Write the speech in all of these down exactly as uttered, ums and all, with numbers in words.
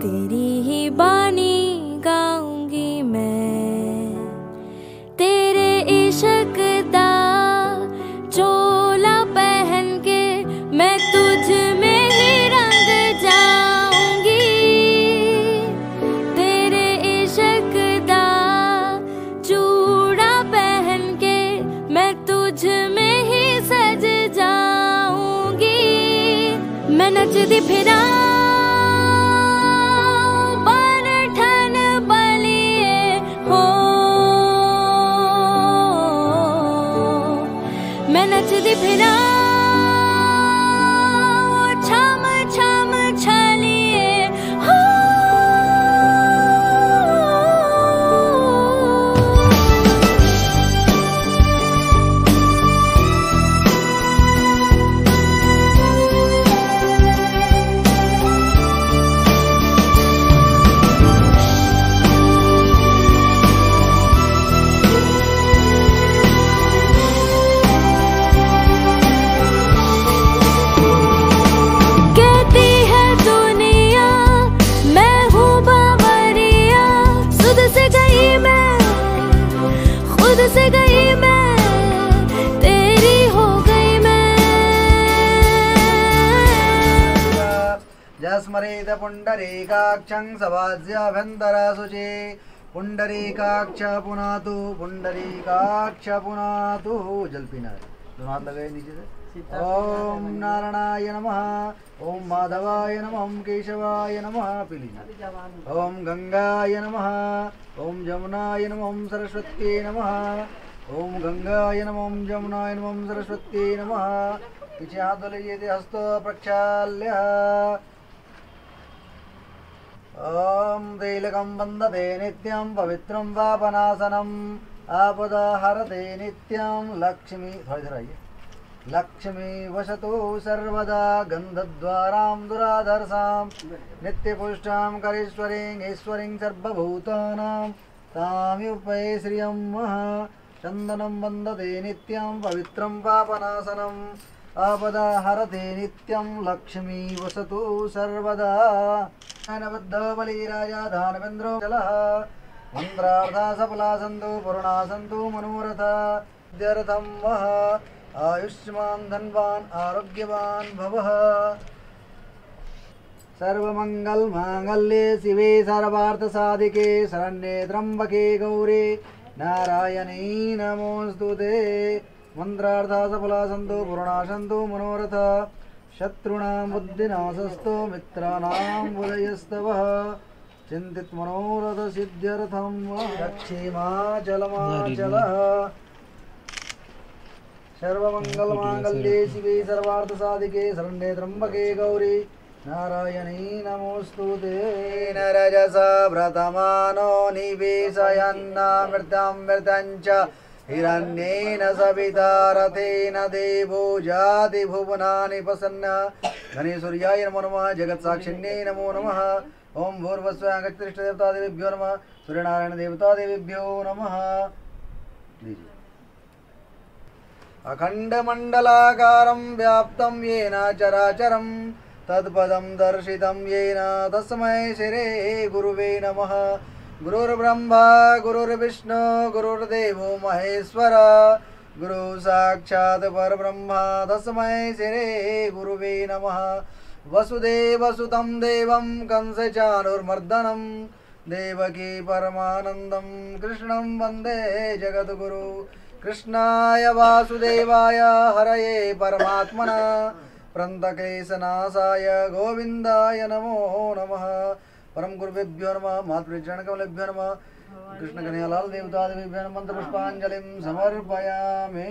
तेरी ही बानी गाऊंगी मैं, तेरे इश्क दा चोला पहन के मैं तुझ में ही रंग जाऊंगी। तेरे इश्क दा चूड़ा पहन के मैं तुझ में ही सज जाऊंगी। मैं नचदी फिरा मैं नचदी फिरा छम छम छलिए हो। से गई मैं तेरी हो गई मैं। जस्मरेत पुंडरीकाक्षं सवाज्याभ्यन्तरा शुचि पुंडरीकाक्ष पुनातु पुंडरीकाक्ष पुनातु। जल पीना है, दोनों हाथ लगे नीचे से। ओम नारायणाय नमः, ओम माधवाय नमः, ओम केशवाय नमः। पीलीना। ओम गंगाय नमः, ओम जमुनाय नमः, ओम सरस्वत्यै नमः। ओम गंगाय नमः, ओम जमुनाय नमः, ओम सरस्वत्यै नमः। पीछे हाथ धो लीजिए, हस्त प्रक्षाल्य। ओम तैलकं वन्दते नित्यं पवित्रं पापनाशनम् आपदाहरते नित्यं। लक्ष्मी थोड़ी देर आइए। लक्ष्मी वसतु सर्वदा गंधद्वारां दुराधर्षां नित्यपुष्टां करेश्वरीं ईश्वरीं सर्वभूतानां ताम्युपये श्रियं मह। चन्दनं वन्दते नित्यं पवित्रं पापनाशनम् आपदाहरते नित्यं। लक्ष्मी वसतु सर्वदा। बलिराजा दानवेन्द्रो जलः मन्त्रार्था सफला सन्तु पूर्णा सन्तु मनोरथा सिद्ध्यर्थं वः। आयुष्मान धनवान आरोग्यवान भवः। सर्वमंगल मांगल्ये शिवे सर्वार्थ साधिके शरण्ये त्र्यंबके गौरी नारायणी नमोस्तुते। मंत्रार्था सफला सन्तु पूर्णा सन्तु मनोरथ शत्रुणां बुद्धिनाशस्तु मित्राणां बुधयस्तवः। चिन्तित मनोरथ सिद्ध्यर्थं दक्षिमाचलमाचलः। सर्वमंगल मांगल्ये शिवे सर्वार्थ साधिके शरण्ये त्र्यंबके गौरी नारायणी नमोस्तुते। नरजसा व्रतमानो निवेशयन्नामृतं मृतं च हिरण्येन सविता रथेन देवो जाति भुवनानि प्रसन्न। गणेशसूर्याय नमो नमः, जगत्साक्षिण्ये नमो नमः। ओम भूर्भुवस्सुः अगस्त्य देवतादेवेभ्यो नमः, सूर्यनारायण देवतादेवेभ्यो नमः। अखंड मंडलाकारं व्याप्तं येन चराचरं तत्पदं दर्शितं येन तस्मै श्री गुरुवे नमः। गुरुर्ब्रह्मा गुरुर्विष्णु गुरुर्देवो महेश्वर गुरु साक्षात् परब्रह्म तस्मै श्री गुरुवे नमः। वसुदेवसुतं देवं कंसचाणूरमर्दनं देवकी परमानन्दं कृष्णं वन्दे जगद्गुरु। कृष्णाय वासुदेवाय हरये परमात्मना प्रणतक्लेशनाशाय गोविन्दाय नमो नमः। परम गुरुभ्यो नमः, मातृचरणकमलेभ्यो नमः। कृष्ण कन्हैयालाल देवतादेवेभ्यो नमः। मंत्रपुष्पाञ्जलिं समर्पयामि।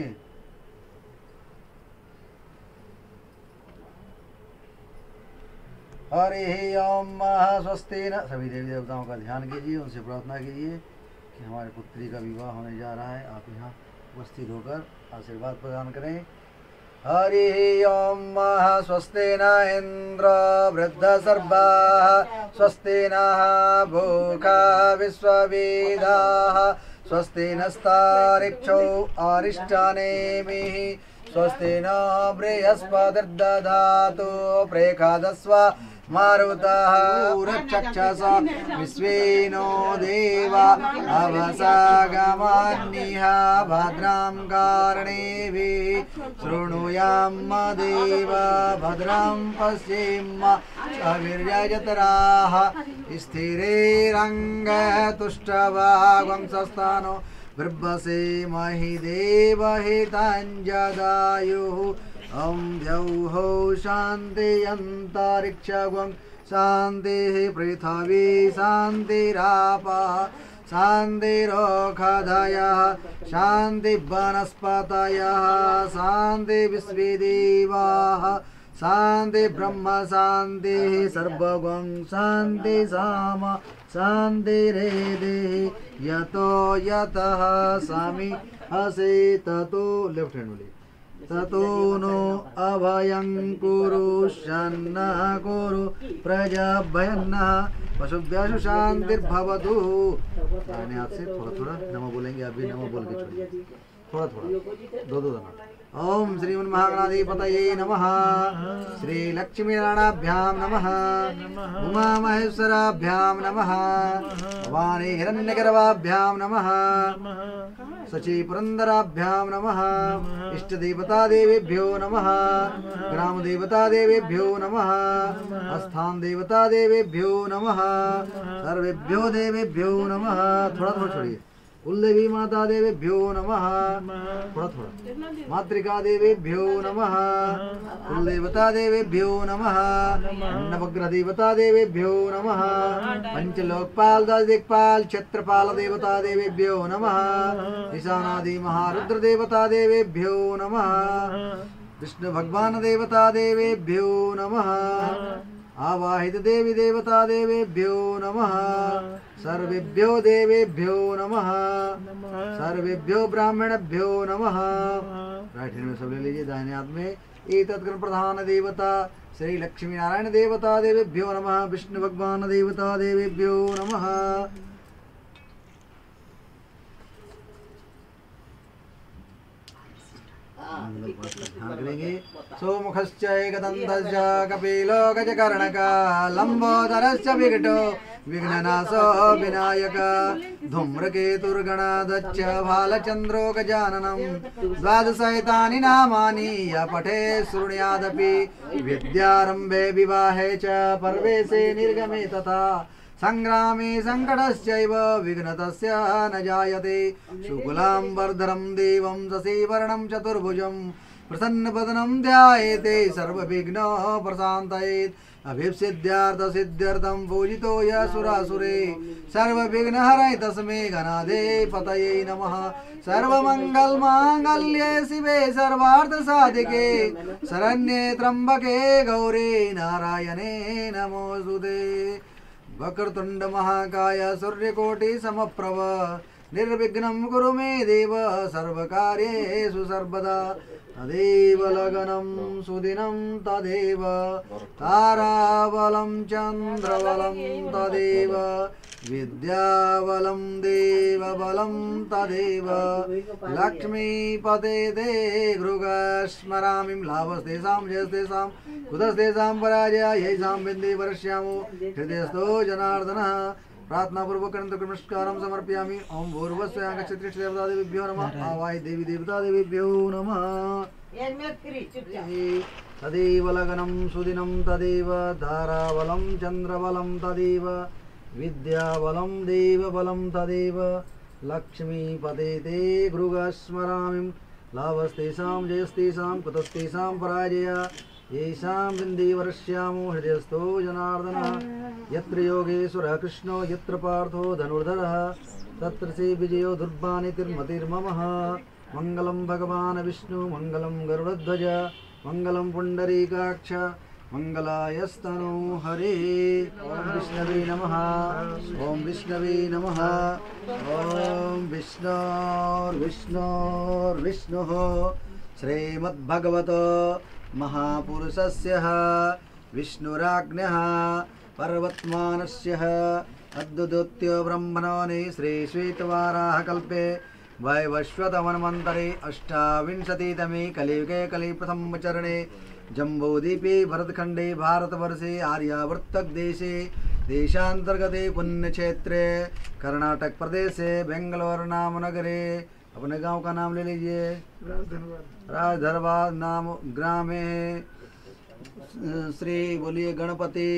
हरि ओम स्वस्ति न। सभी देवी देवताओं का ध्यान कीजिए, उनसे प्रार्थना कीजिए कि हमारे पुत्री का विवाह होने जा रहा है। आप यहाँ उपस्थित होकर आशीर्वाद प्रदान करें। हरि ओम स्वस्ति न इंद्र वृद्धसर्वाः स्वस्ति नः भूखा विश्ववेदाः स्वस्ति नस्तारिक्षो अरिष्टानेमिः स्वस्ति न बृहस्पतिर्दधातु प्रेखादस्व मारुतः उरचक्षसा विश्वेनो देवा अवसागमान्निह भद्रां कर्णेभिः शृणुयाम देव भद्रं पश्येम अवीर्यजतराः स्थिरैरङ्गतुष्टभागवंसस्थानो बिभ्रसे महि देवहिताञ्जदायुः ॐ द्यौः शान्ति अन्तरिक्षं शान्तिः पृथिवी शान्तिरापः शान्तिरोषधयः शान्ति वनस्पतयः शान्ति विश्वदेवाः शान्ति ब्रह्म शान्तिः सर्वगं शान्ति साम शान्तिरेधि यतो यतः समी हसे ततो लेफ्ट हैंड वाली ततो नो अभयं कुरु शन्न कुरु प्रजाभयन्न पशुभ्यशु शांतिर्भवतु। मैंने आपसे थोड़ा थोड़ा नमः बोलेंगे, आप भी नमः बोल के छोड़िए थोड़ा थोड़ा दो दो दाना। ओम श्रीमन्महागणाधिपतये नमः, श्री लक्ष्मीनारायणाभ्यां नमः, उमा महेश्वराभ्यां नमः, भवानी हिरण्यगर्भाभ्यां नमः, सची पुरंदराभ्यां नमः, इष्ट देवता देवेभ्यो नमः, ग्राम देवता देवेभ्यो नमः, स्थान देवता देवेभ्यो नमः, सर्वेभ्यो देवेभ्यो नमः। थोड़ा थोड़ा छोड़िए। कुलदेवी माता देवेभ्यो नमः, थोड़ा थोड़ा। मातृका देवेभ्यो नमः, कुलदेवता देवेभ्यो नमः, नवग्रह देवता देवेभ्यो नमः, पंचलोकपाल दिक्पाल क्षेत्रपाल देवता देवेभ्यो नमः, ईशानादि महारुद्र देवता देवेभ्यो नमः, विष्णु भगवान देवता देवेभ्यो नमः, आवाहित देवी देवता देवेभ्यो नमः, सर्वेभ्यो देवेभ्यो नमः, सर्वेभ्यो ब्राह्मणभ्यो नमः। राइट हैंड में सब ले लीजिए, दाहिने हाथ में एतत्कर्म प्रधान देवता श्री लक्ष्मी नारायण देवता देवेभ्यो नमः, विष्णु भगवान देवता देवेभ्यो नमः। ध्यान करेंगे। सोमुखश्च एकदन्तश्च कपिलो गजकर्णक लंबोदरश्च विकटो विघ्ननाशो विनायक धूम्रकेतुर्गणाधश्च भालचन्द्रो गजाननं द्वादशैतानि नामानि य पठे शृणुयादपि विद्यारम्भे विवाहे च परवेशे निर्गमे तथा संग्रामे संकटश्चैव विघ्नतस्य न जायते शुक्लां वरदं देवं शशिवर्णं चतुर्भुजं प्रसन्नवदनं ध्यायेते सर्वविघ्नो प्रशान्तयेत् अभिसिद्ध्यार्थसिद्ध्यर्थं पूजितो यशुरासुरे सर्वविघ्नहरै तस्मै गणाधे पतये नमः। सर्वमङ्गलमाङ्गल्ये शिवे सर्वार्थसाधिके शरण्ये त्र्यम्बके गौरी नारायणे नमोऽस्तुते। वक्रतुंड महाकाय सूर्यकोटि समप्रभ निर्विघ्नं कुरु मे देव सर्वकार्येषु सर्वदा। तदेव लगनं सुदिनं तदेव ताराबलं चन्द्रबलं तदेव विद्याबलं देवबलं तदेव लक्ष्मीपते ते गृगस्मरामि लाभस्तेषां जयस्तेषां कुतस्तेषां पराजय येषां बिन्दे वर्ष्यामो हृदयस्थो जनार्दनः। प्रार्थना पूर्वक नमस्कारं समर्पयामि। ओम भूर्भुवस्सुः आगच्छति देवता देवीभ्यो नमः, आवाहि देवी देवता देवीभ्यो नमः। तदेव लगनं सुदिनं तदेव ताराबलं चन्द्रबलं तदेव विद्याबलं देवबलं तदेव लक्ष्मीपते ते गृगस्मरामि लाभस्तेषां जयस्तेषां कुतस्तेषां पराजय येषां बिन्दे वर्ष्यामो हृदयस्थो जनार्दनः। यत्र योगेश्वरः कृष्णो यत्र पार्थो धनुर्धरः तत्र श्री विजयो दुर्बानितिर्मतिर्ममः। मंगलं भगवान् विष्णु मंगलं गरुडध्वज मंगलं पुंडरीकाक्ष मंगलायस्तनो हरे। ओम विष्णवे नमः, ओम विष्णवे नमः, ओम विष्णोर्विष्णोर्विष्णुः। श्रीमद्भगवत महापुरुषस्य विष्णुराज्ञः पर्वतमानस्य अद्भुतोत्य ब्रह्मणे श्री श्वेतवाराह कल्पे वैवस्वतमन्वन्तरे अष्टाविंशतितमे कलियुगे कलिप्रथम चरणे जम्बूद्वीपे भरतखंडे भारतवर्षे आर्यावर्तक देशे देशांतर्गते पुण्यक्षेत्रे कर्नाटक प्रदेशे बेंगलोर नाम नगरे। अपने गांव का नाम ले लीजिए। राजधरवाद नाम ग्राम है। श्री बोलिए गणपति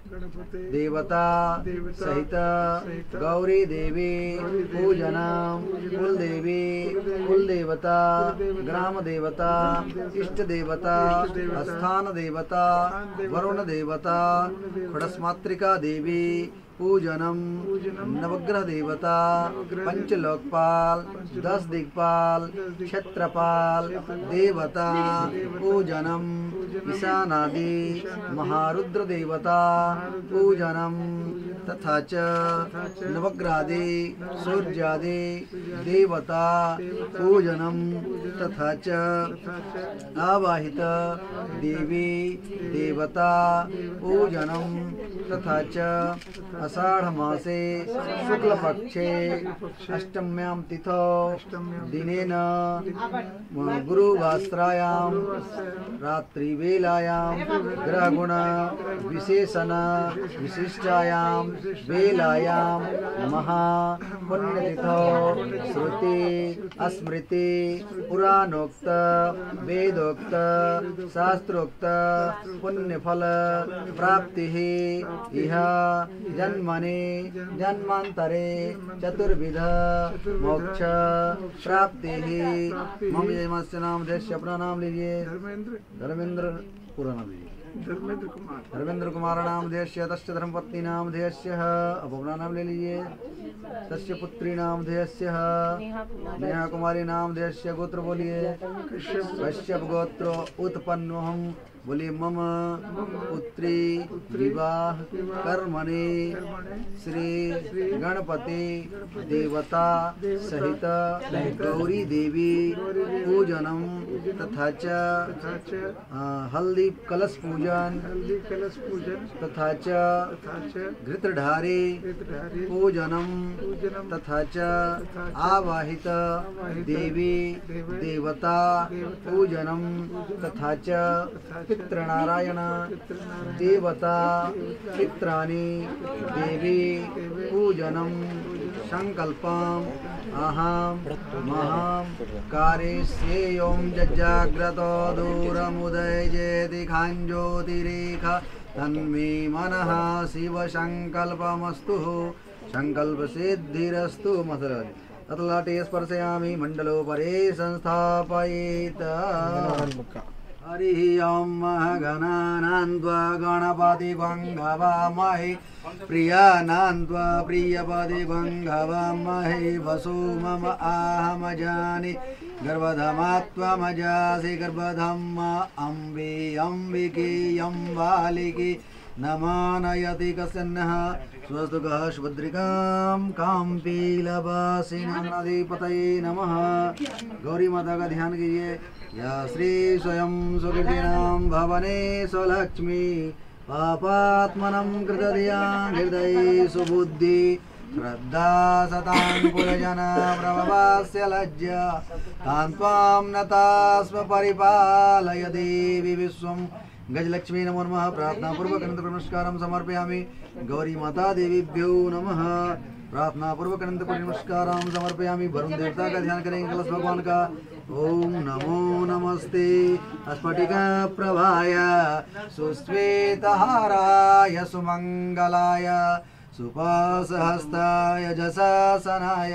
देवता सहित गौरी देवी पूजनम कुल देवी कुल देवता ग्राम देवता इष्ट देवता स्थान देवता वरुण देवता खड़स्मात्रिका देवी पूजनम नवग्रह देवता पंचलोकपाल दस दिक्पाल क्षेत्रपाल देवता पूजनम ईशानादि महारुद्र देवता पूजनम तथा च नवग्रहादि सूर्यादि देवता पूजनम तथा च आवाहित देवी देवता पूजनम तथा च आषाढ़ मासे शुक्ल पक्षे अष्टम्यां तिथौ दिनेन गुरुवास्त्रायां रात्रिवेलायां ग्रहगुण विशेषण विशिष्टायां वेलायां महा पुण्यतिथौ श्रुति स्मृति पुराणोक्त वेदोक्त शास्त्रोक्त पुण्यफल प्राप्ति इह जन्मने जन्मांतरे चतुर्विध मोक्ष प्राप्ति। मम जयमस्य नाम देश अपना नाम लीजिए। धर्मेंद्र पूरा नाम लीजिए। धर्मेंद्र कुमार धर्मेंद्र कुमार नाम देश्य तस्य धर्मपत्नी नाम देश्य। अब अपना नाम ले लीजिए। तस्य पुत्री नाम देश्य नेहा कुमारी नाम देश्य। गोत्र बोलिए। कश्यप गोत्र उत्पन्न हम बोलिए। मम पुत्री विवाह कर्मणे श्री गणपति देवता सहित गौरी देवी पूजनम तथा च हल्दी कलश पूजन कलश पूजन तथा च घृतधारे पूजनम तथा च आवाहित देवी देवता पूजनम तथा च पितृनारायण देवता पित्राणि देवी पूजनम संकल्पम अहम महां कारयिष्येयं जज्जाग्रतो दूरमुदयजेति खाञ्ज्योतिरेखा तन्मे मनः शिव संकल्पमस्तु संकल्प सिद्धिरस्तु। मसर तत्लाटे स्पर्शयामि मंडलोपरे संस्थापयेत्। हरि ओम गणानान्त्वा गणपति गंगवामहे प्रियानान्त्वा प्रियपति गंगवामहे वसु मम आहम जानि गर्भधमात्वमजासि गर्भधम अम्बे अम्बिके अम्बालिके नमानयति कस्यन्नः स्वस्तुकः सुभद्रिकां काम्पीलवासिनीपतये नमः। गौरी माता का ध्यान कीजिए। या श्री स्वयं सुकृतिनां भवने स्वलक्ष्मी पापात्मनं कृतधिया हृदये सुबुद्धि श्रद्धा सतां पुरजना प्रभवास्य लज्जा तां त्वां नतास्म परिपालय देवी विश्वं। गजलक्ष्मी नमो नमः। प्रार्थना पूर्वक अनंत नमस्कारं समर्पयामि। गौरी माता देवीभ्यो नमः। प्रार्थना पूर्वक अनंत नमस्कारं समर्पयामि। वरुण देवता का ध्यान करेंगे। कलश भगवान का। ओम नमो नमस्ते स्फटिका प्रभाय सुश्वेतहाराय सुमंगलाय सुपासहस्ताय जशासनाय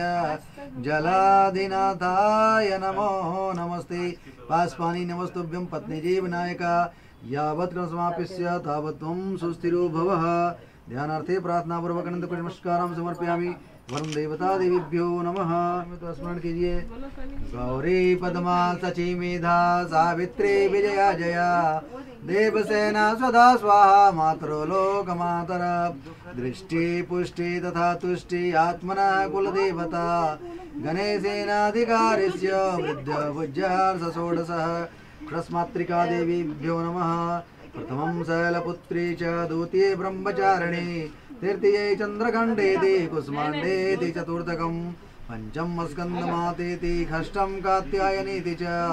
जलाधिनाथाय नमो नमस्ते। पास्पानि नमस्तुभ्यं पत्नी जीवनायका यावत् क्रम समाप्य तावत् त्वं सुस्थिरो भवः। ध्यानार्थे प्रार्थना पूर्वक अनंत नमस्कारं समर्पयामि। वरुण देवता देवीभ्यो नमः। तो स्मरण कीजिए। गौरी पद्मा सची मेधा सावित्री विजया जया देवसेना स्वधा स्वाहा मातृलोक मातर दृष्टि पुष्टि तथा तुष्टि आत्मना कुलदेवता गणेशेनाधिकारिस्य वृद्ध पूज्यार्थ षोडशः षष्मात्रिका देवीभ्यो नमः। प्रथमं शैलपुत्री च द्वितीये ब्रह्मचारिणी तृतीये चंद्रखंडेति कुष्मांडेति चतुर्थकं पंचम स्कंदमातेति षष्ठं कात्यायनीति च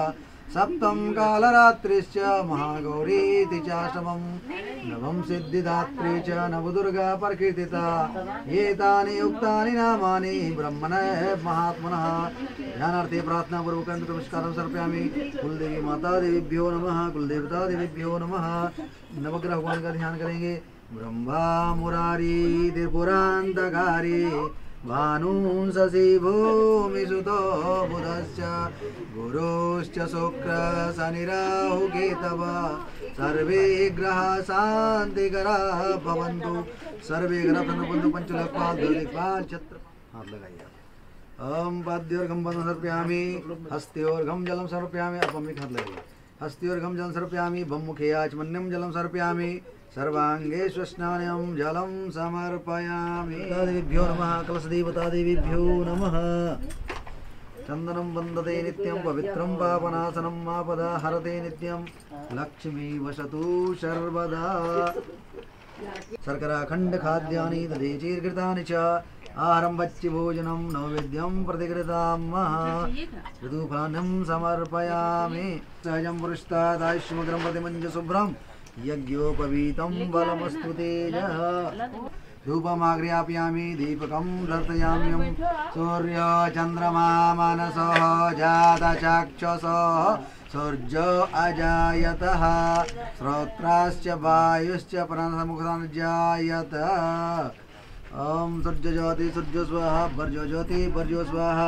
सप्तम कालरात्रिश्च महागौरीति चाष्टमं नवम सिद्धिदात्री च नवदुर्गा प्रकीर्तिता एतानि उक्तानि नामानि ब्रह्मणः महात्मनः। ध्यानार्थे प्रार्थना पूर्वक नमस्कारं समर्पयामि। कुलदेवी माता देवीभ्यो नमः, कुलदेवता देवीभ्यो नमः। नवग्रह भगवान का ध्यान करेंगे। ब्रह्मा मुरारी त्रिपुरान्तकारी भानुं शशि भूमिसुतो बुधश्च गुरुश्च शुक्र शनिराहु केतवः सर्वे ग्रहाः शान्तिकराः भवन्तु। सर्वे ग्रहाः भवन्तु। पंचलोकपाल द्वादशपाल छत्र हाथ लगाइए। ओम पाद्योर्घम बंधन समर्पयामि, हस्त्योर्घम जलम समर्पयामि। अब हाथ लगाइए। हस्त्योर्घम जलम समर्पयामि, बमुखे आचमन्यम जलम समर्पयामि, सर्वांगे स्नानम जलम समर्पयामि। देवीभ्यो नमः, कलशदेवता देवीभ्यो नमः। चंदनम वंदते नित्यं पवित्रं पापनाशनं आपदा हरते नित्यं लक्ष्मी वसतु सर्वदा। शर्करा खंड खाद्यानि दधीचीर्घृतानि च आहारं वच्चि भोजनं नैवेद्यं प्रतिकृताम् ऋतुफलान्यं समर्पयामि। सहजं पुरुषतादायुष्मग्रं प्रतिमञ्च शुभ्रं यज्ञोपवीतं बलमस्तु तेजः। धूपमाग्रयापयामि, दीपकं दर्शयाम्यं सूर्यो चन्द्रमा मनसः जातचक्षुषः सूर्यो अजायतः श्रोत्राश्च वायुश्च प्राणसमुखजायत। ओम सूर्य ज्योति सूर्य स्वाहा, वर्जो ज्योति वर्जो स्वाहा।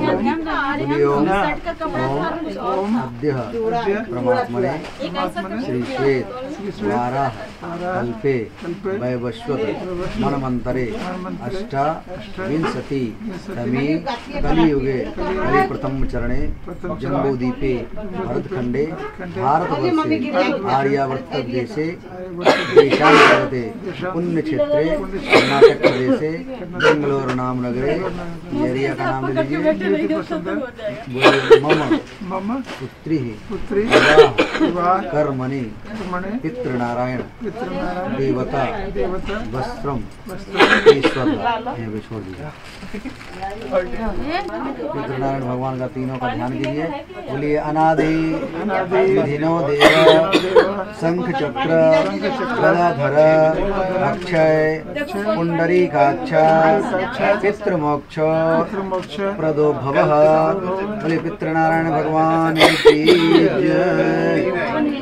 ओम अद्य परमात्मने श्री श्वेत वाराह कल्पे वैवस्वत मनमंतरे अष्टाविंशति तमे कलियुगे कलि प्रथम चरणे जम्बूद्वीपे भरतखंडे भारतवर्षे आर्यावर्त देशे ईशान्यभारते पुण्यक्षेत्रे कर्नाटक प्रदेशे बेंगलोर नाम नगरे एरिया का नाम ले लीजिए। मम मम पुत्री पुत्री कर्मणि पितृनारायण देवता वस्त्रम ईश्वर छोड़ दीजिए। पितृनारायण भगवान का तीनों का ध्यान कीजिए। बोलिए अनादि विधिनो देव शंख चक्र गदाधर अक्षय पुंडरीकाक्ष पितृमोक्ष प्रदो भवः। बोले पितृनारायण भगवान की जय।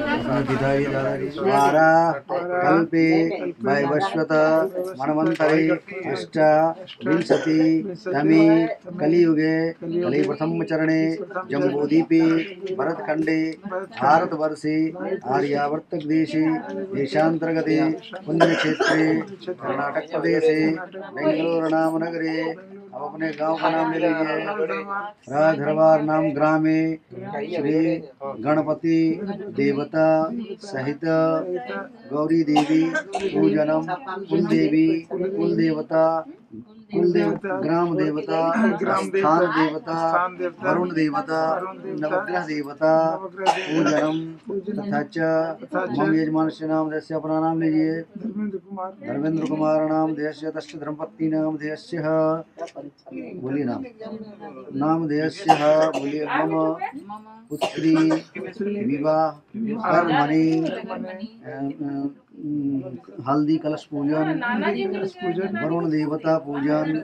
वारा कल्पे वैवस्वत मनवंतरे अष्टाविंशति तमे कलियुगे कलि प्रथम चरणे जम्बूद्वीपे भरतखंडे भारतवर्षे आर्यावर्त देशे देशांतर्गते पुण्यक्षेत्रे कर्नाटक प्रदेशे बेंगलोर नाम नगरे। अब अपने गांव का नाम ले लीजिए। राधरवार नाम ग्रामे श्री गणपति देवता सहित गौरी देवी पूजनम कुल देवी कुल देवता कुलदेव ग्राम देवता स्थान देवता वरुण देवता नवग्रह देवता पूजनम तथा च मम यजमानस्य नाम देशस्य अपना नाम लीजिए। धर्मेंद्र कुमार नाम देशस्य तस्य धर्मपत्नी नाम देशस्य बोलिए नाम नाम देशस्य बोलिए। मम पुत्री विवाह कर्मणि हल्दी कलश पूजन वरुण देवता पूजन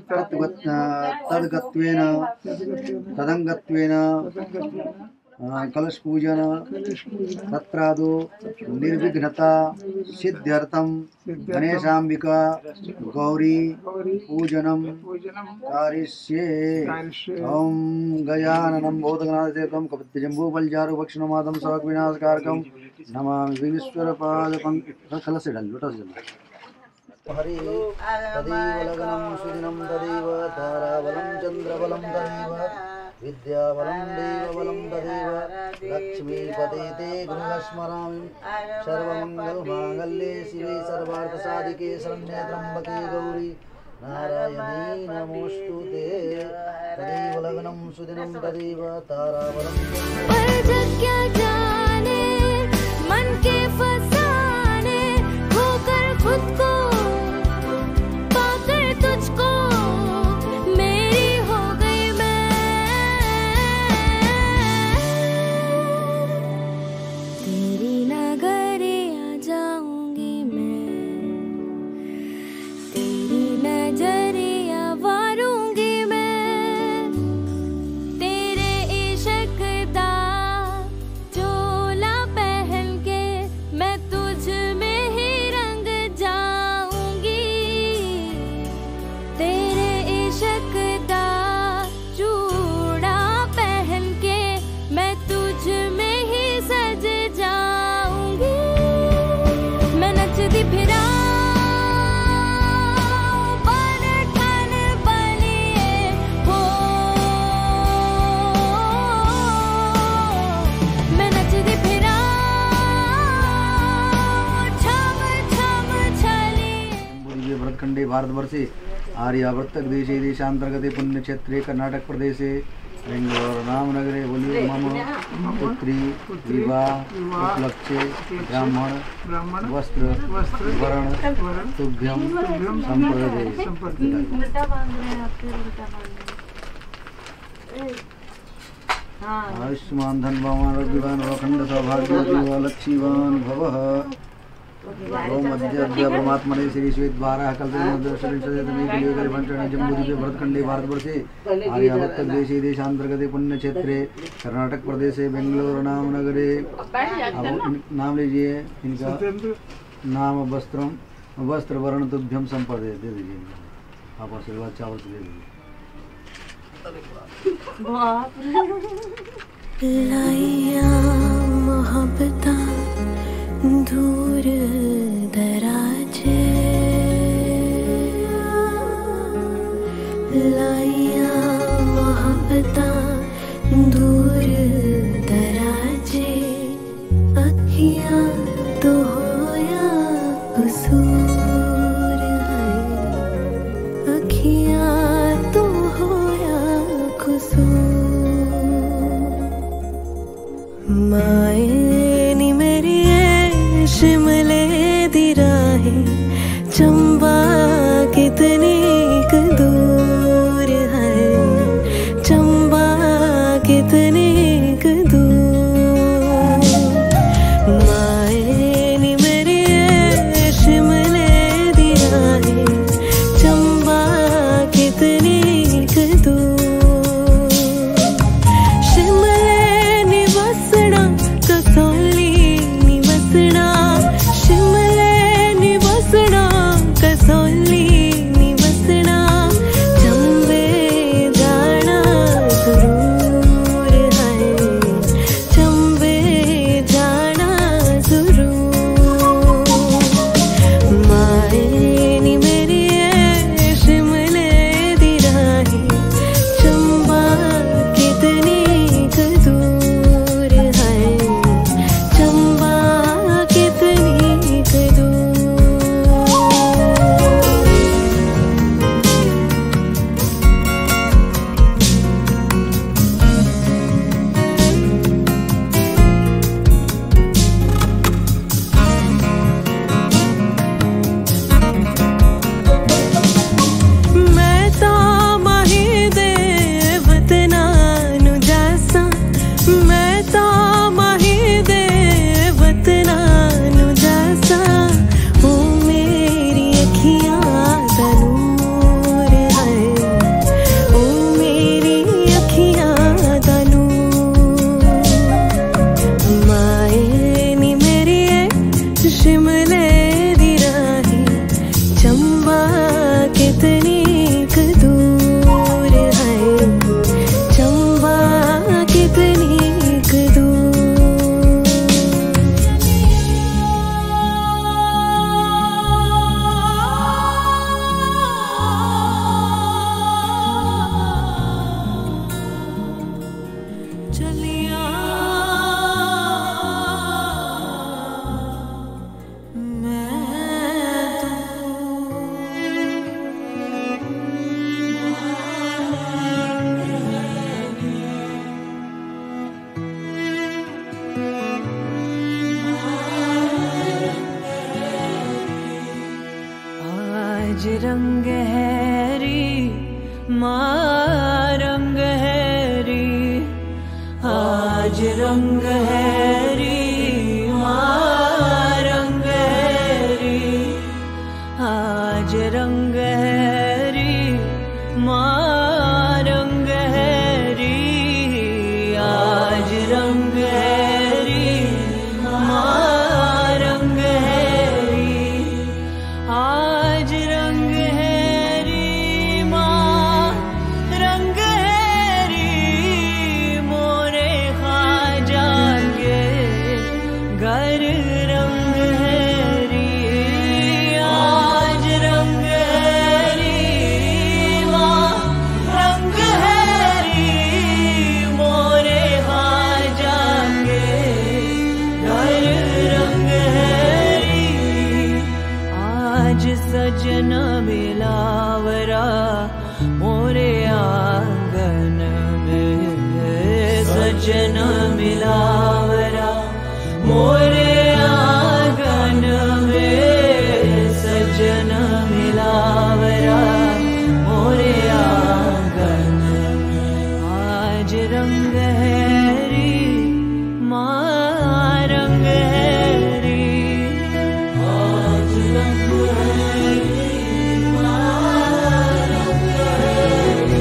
तदगत्वेन तदंगत्वेन कलश पूजन तत्रादो निर्विघ्नता सिद्ध्यर्थम गणेशांबिका गौरी पूजनम कारिष्ये। ओम गजाननं भूतगणाधिसेवितं कपित्थजम्बूफलचारुभक्षणमादं सर्वविनाशकारकं नमामि विघ्नेश्वरपादपं। कलश से डाल लोटा से डाल। हरि तदेव लगनं सुदिनं तदेव ताराबलं चन्द्रबलं तदेव विद्याबलं देवबलं तदेव लक्ष्मीपते ते गृहस्मरामि। सर्वमङ्गलमाङ्गल्ये शिवे सर्वार्थसाधिके शरण्ये त्र्यम्बके गौरी नारायणी नमोस्तुते। तदेव लगनं सुदिनं तदेव ताराबलं मन के फसाने होकर खुद को पाकर तुझको मेरी हो गई मैं। भारतवर्षे आर्यावर्तक देशे देशांतर्गते पुण्यक्षेत्रे कर्नाटक प्रदेशे बेंगलोर नाम नगरे बोलिए मम पुत्री विवाह उपलक्ष्ये ब्राह्मण वस्त्र वरण तुभ्यम संप्रदे। आयुष्मान धनवान आरोग्यवान अखंड सौभाग्यवती लक्ष्मीवान भवः। ओम अद्य अद्य परमात्मने श्री श्वेत बारह कल्पे भरतखंडे भारतवर्षे आर्यावर्तक देशे देशांतर्गते पुण्य क्षेत्रे कर्नाटक प्रदेशे बेंगलोर नाम नगरे। नाम लीजिए इनका नाम वस्त्रम वस्त्र वर्ण तुभ्यम संपदे दे दीजिए। आप आशीर्वाद चावल से दे दीजिए। लाइया मोहब्बता दूर दराजे लाइया मोहब्बता दूर दराजे अखियां तो होया कसूर है अखियां तो होया कसूर माए नी मेरी शिमले दी राहें चंबा कितनी दूर है चंबा कितनी दूर माए नी मेरी शिमले दी राहें चंबा कितनी दूर शिमले नी बसना कसौली नी बसना शिमले नी बसना कसौली नी बसना चंबे जाना जरूर है चंबे जाना जरूर माए नी मेरी शिमले दी राहें चंबा कितनी दूर है चंबा कितनी दूर मैं ता माही दे वतना नु जासा मैं ता माही दे वतना नु जासा ओ मेरी अखियां दा नूर है ओ मेरी अखियां दा नूर माए नी मेरी शिमले दी राहें चंबा कितनी दूर है चंबा कितनी दूर चलिया आज रंग हैरी माँ रंग हैरी आज रंग हैरी माँ रंग हैरी आज रंग हैरी माँ रंग हैरी आज रंग हैरी माँ रंग हैरी आज रंग हैरी माँ रंग हैरी मोरे खाजा के मोरे आंगन में सजन मिलावरा, मोरे आंगन में सजन मिलावरा, मोरे आंगन में आज रंग हैरी माँ रंग हैरी, आज रंग हैरी माँ रंग हैरी।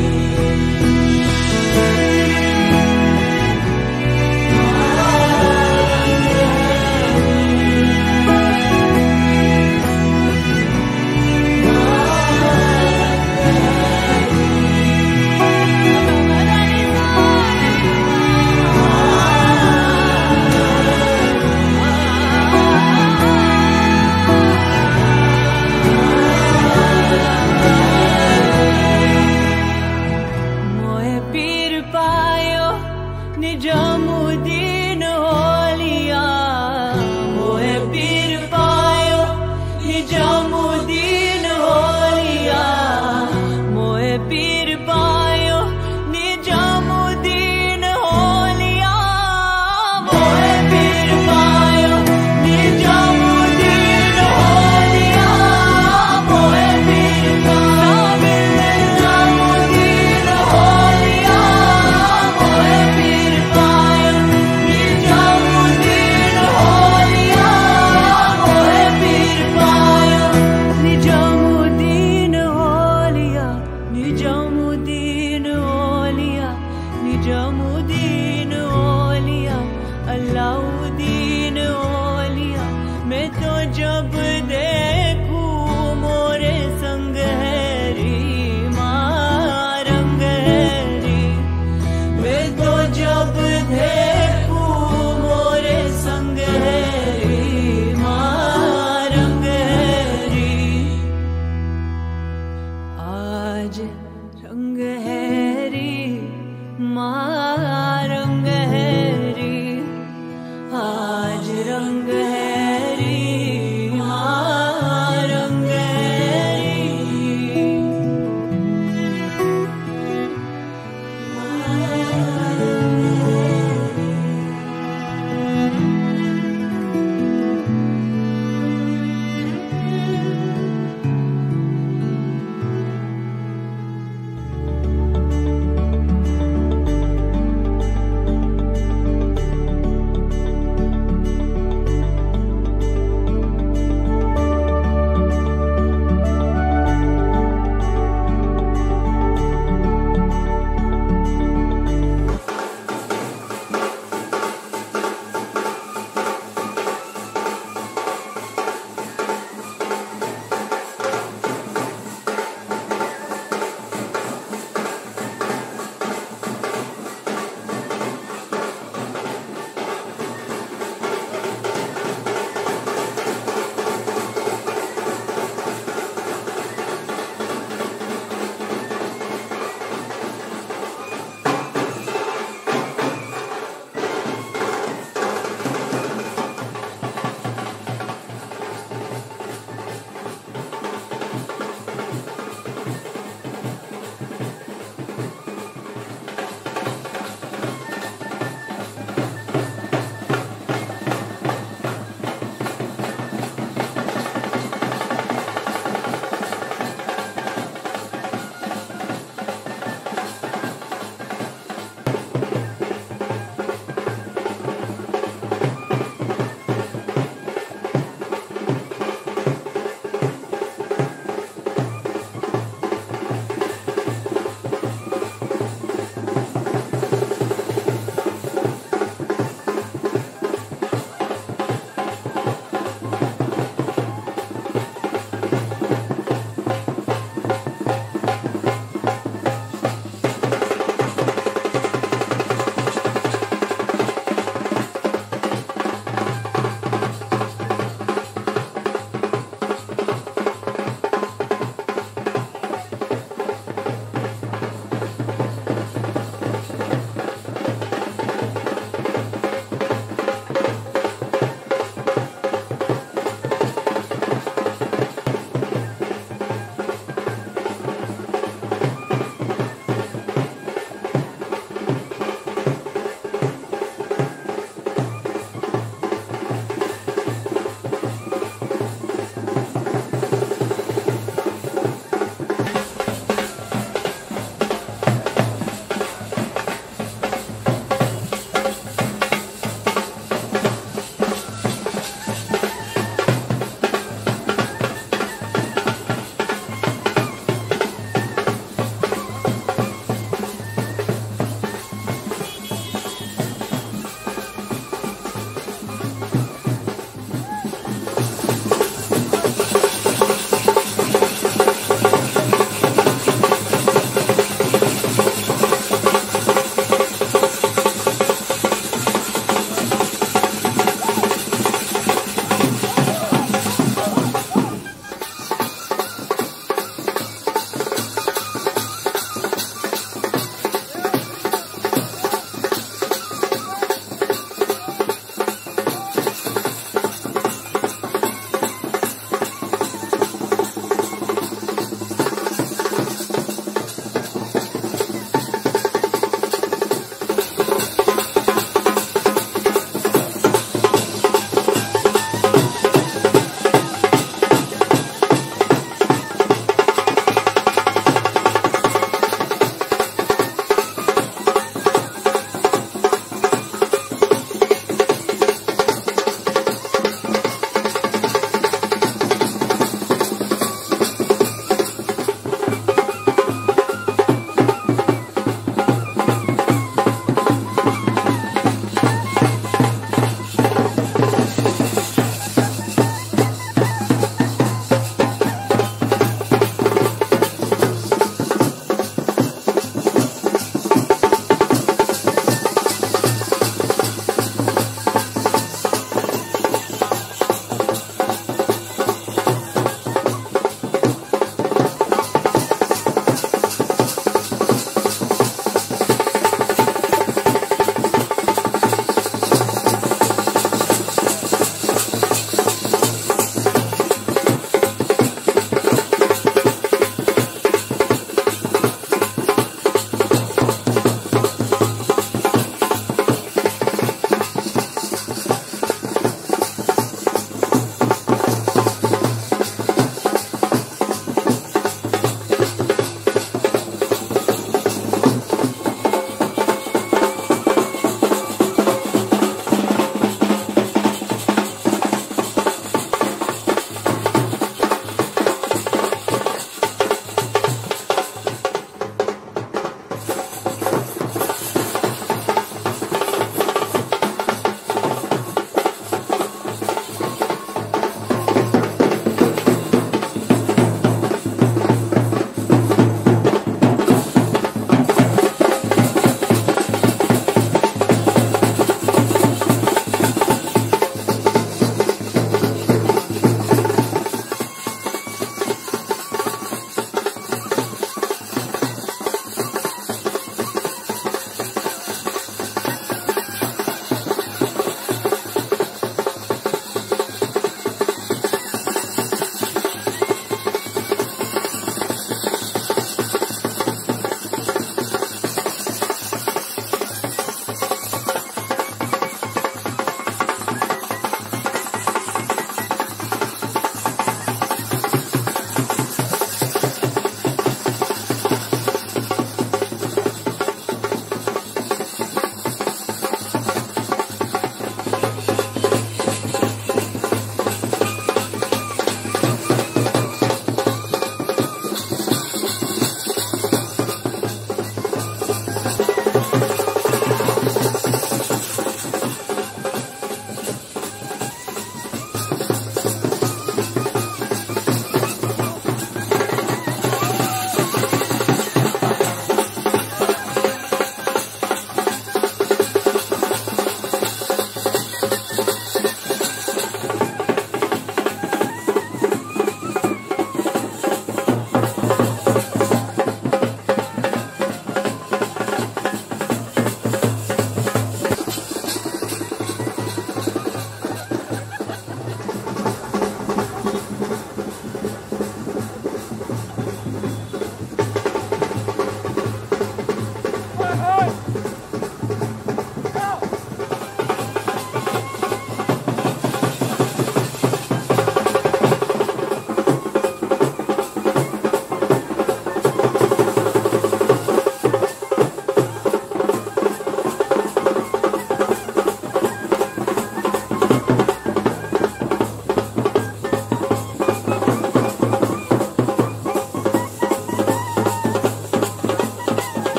मोहे पीर पायो निजामुद्दीन होलिया, मोहे पीर पायो निजामुद्दीन होलिया, मोहे पीर पायो निजामुद्दीन होलिया, मोहे पीर पायो निजामुद्दीन होलिया, मोहे पीर पायो निजामुद्दीन होलिया, मोहे पीर पायो निजामुद्दीन होलिया, मोहे पीर पायो निजामुद्दीन होलिया, निजामुद्दीन होलिया, निजामुद्दीन होलिया, अल्लाउद्दीन होलिया। मैं तो जब देखूं मोरे संग हैरी माँ रंग हैरी, मैं तो जब देखूं मोरे संग हैरी माँ रंग हैरी, आज रंग हैरी माँ रंग हैरी, आज रंग हैरी माँ रंग हैरी।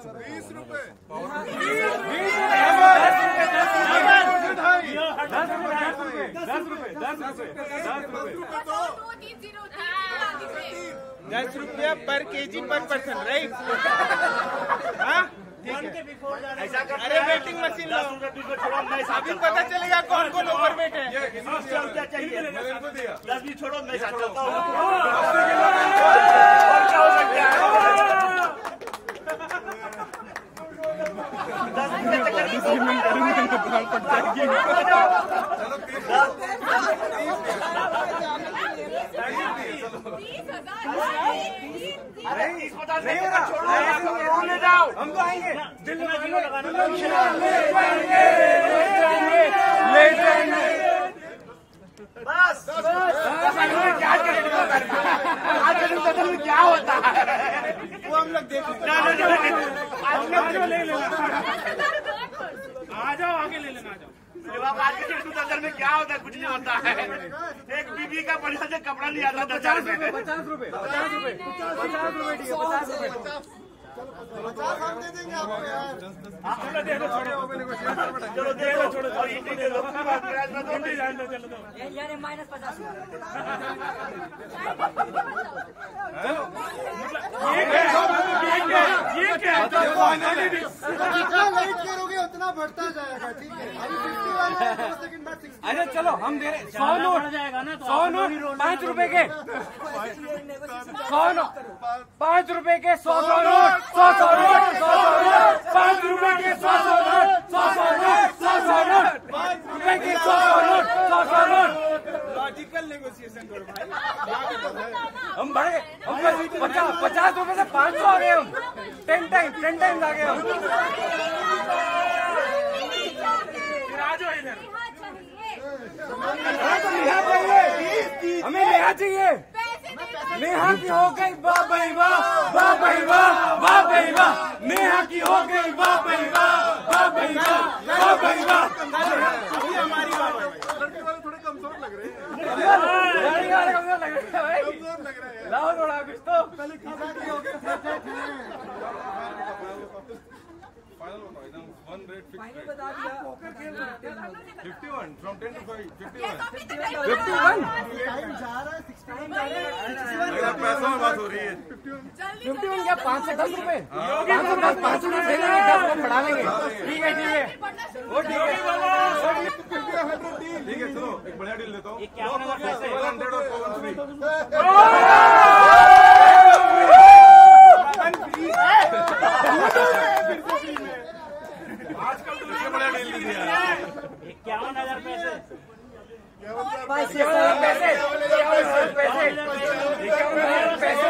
बीस रुपए दस रुपया पर केजी पर पर्सन, राइट? हाँ ठीक है। अरे वेटिंग मशीन लो, अभी पता चलेगा कौन कौन ओवरवेट है। क्या चाहिए? दस भी छोड़ो, मैं साथ चलता हूँ। हम तो आएंगे, बस क्या होता है वो हम लोग देख आ जाओ, आगे ले लेना, आ जाओ। आज के दस में क्या होता है? कुछ नहीं होता है। एक बीबी का बढ़िया से कपड़ा नहीं आता दस हजार में। पचास रुपए पचास रुपए पचास रुपए ठीक है, पचास रुपए पचास हम दे देंगे आपको यार। चलो दे दो, छोड़ो चलो दे दो, छोड़ो और इंडी दे दो। इंडी जान दो, चलो दो। यानी माइनस पचास। ये क्या ये क्या जितना लाइट करोगे उतना बढ़ता जाएगा, ठीक है? अभी फिफ्टी वन है, दो सेकंड बाद सिक्सटी। अच्छा चलो हम दे रहे सौ नोट, सौ नोट पाँच रुपए के, सौ नोट पाँच रुपए के, सौ सौ नोट, सौ सौ नोट, सौ सौ नोट, पाँच रुपए के सौ सौ नोट, सौ सौ नोट, सौ सौ नोट, पाँच रुपए के सौ सौ नोट, सौ सौ नोट। लॉजिकल नेगोशिएशन करो भाई। हम बढ़ गए, हम पचास पचास रुपए से पाँच सौ आ गए, हम टेन टाइम टेन टाइम्स आ गए हम। हमें नेहा चाहिए, नेहा की हो गई वाह भाई वाह, वाह भाई वाह, वाह भाई वाह, नेहा की हो गई वाह भाई वाह, वाह भाई वाह, वाह भाई वाह। हमारी वाह लड़के वाले थोड़े कमजोर लग रहे हैं। लड़के वाले कमजोर लग रहे हैं भाई, कमजोर लग रहे हैं। लाओ थोड़ा कुछ तो। One rate fixed rate. fifty-one from ten to five. fifty-one. Fifty one मेरा पैसा में बात हो रही है। फिफ्टी वन क्या पाँच से दस रुपए, पाँच सौ दस, पाँच सौ दस दे देंगे, दस रुपए बढ़ा लेंगे। ठीक है ठीक है, वो ठीक है ठीक है, चलो एक बढ़िया डील देता हूँ। हंड्रेड और पवन फ्री। आजकल तो इससे बढ़िया डील दे दिया। इक्यावन हजार पैसे पैसे पैसे पैसे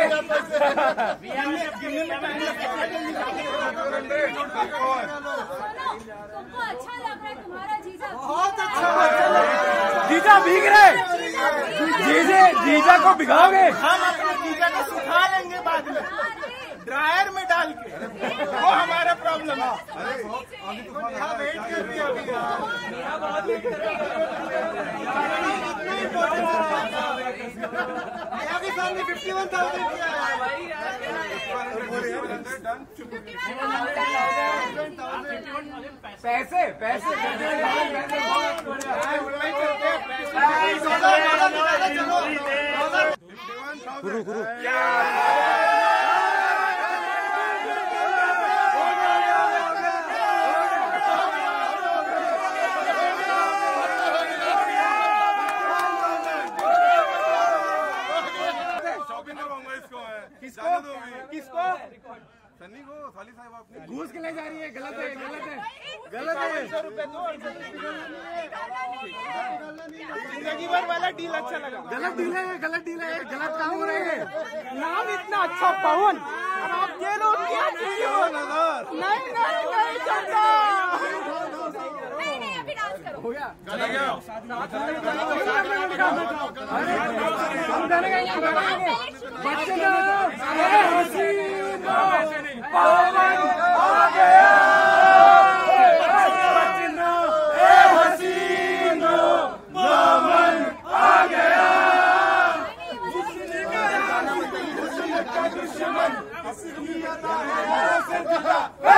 तुमको अच्छा लग रहा है तुम्हारा जीजा? बहुत अच्छा। जीजा भीग रहे, जीजे जीजा को भिगाओगे? हम अपने जीजा को सुखा लेंगे बाद में, ड्रायर में डाल के। वो हमारा प्रॉब्लम है। वेट कर रही है अभी। यहाँ के सामने फिफ्टी वन थाउजेंड किया है। पैसे पैसे गुरु गुरु किसको किसको सन्नी को साली साहब आपने घूस के ले जा रही है, गलत है गलत है गलत है। जिंदगी भर वाला डील अच्छा लगा। गलत डील है, गलत डील है, गलत काम हो रहे हैं। नाम इतना अच्छा पवन, और आप ये लोग क्या चाहिए हो? नहीं नहीं नहीं चलता। नहीं नहीं अभी डांस करो। हो गया चला गया। हम गाने गाएंगे, हम गाएंगे। बच्चे ना ए हसीना पवन आ गया, बच्चे ना ए हसीना पवन आ गया। दुश्मन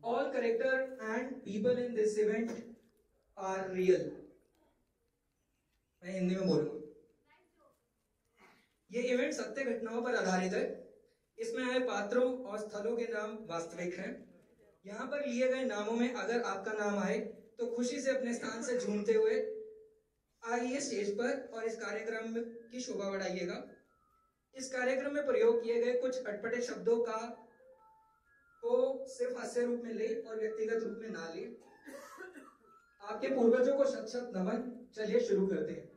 all character and people in this event are real. मैं हिंदी में बोलूंगा। ये इवेंट सत्य घटनाओं पर आधारित है। इसमें आए पात्रों और स्थलों के नाम वास्तविक हैं। यहाँ पर लिए गए नामों में अगर आपका नाम आए तो खुशी से अपने स्थान से झूमते हुए आइए स्टेज पर और इस कार्यक्रम की शोभा बढ़ाइएगा। इस कार्यक्रम में प्रयोग किए गए कुछ अटपटे शब्दों का को सिर्फ हास्य रूप में ले और व्यक्तिगत रूप में ना ले। आपके पूर्वजों को शत शत नमन। चलिए शुरू करते हैं।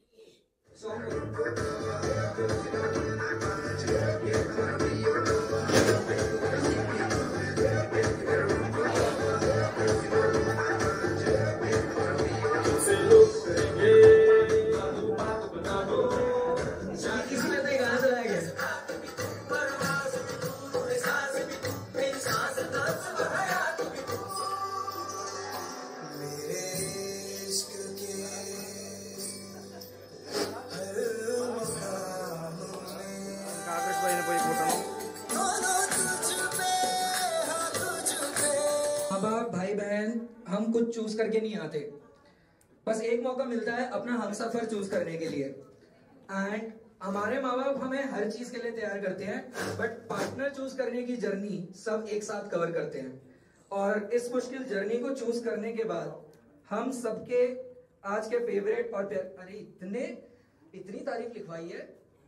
भाई बहन हम कुछ चूज करके नहीं आते, बस एक मौका मिलता है अपना हमसफर चूज करने के लिए। एंड हमारे माँ बाप हमें हर चीज के लिए तैयार करते हैं, बट पार्टनर चूज करने की जर्नी सब एक साथ कवर करते हैं। और इस मुश्किल जर्नी को चूज करने के बाद हम सबके आज के फेवरेट और अरे इतने इतनी तारीफ लिखवाई है।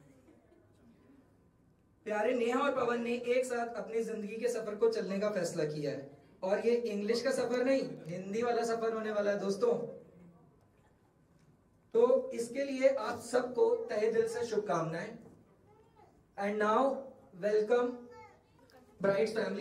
प्यारे नेहा और पवन ने एक साथ अपनी जिंदगी के सफर को चलने का फैसला किया है, और ये इंग्लिश का सफर नहीं, हिंदी वाला सफर होने वाला है दोस्तों। तो इसके लिए आप सबको तहे दिल से शुभकामनाएं। And now welcome brides family.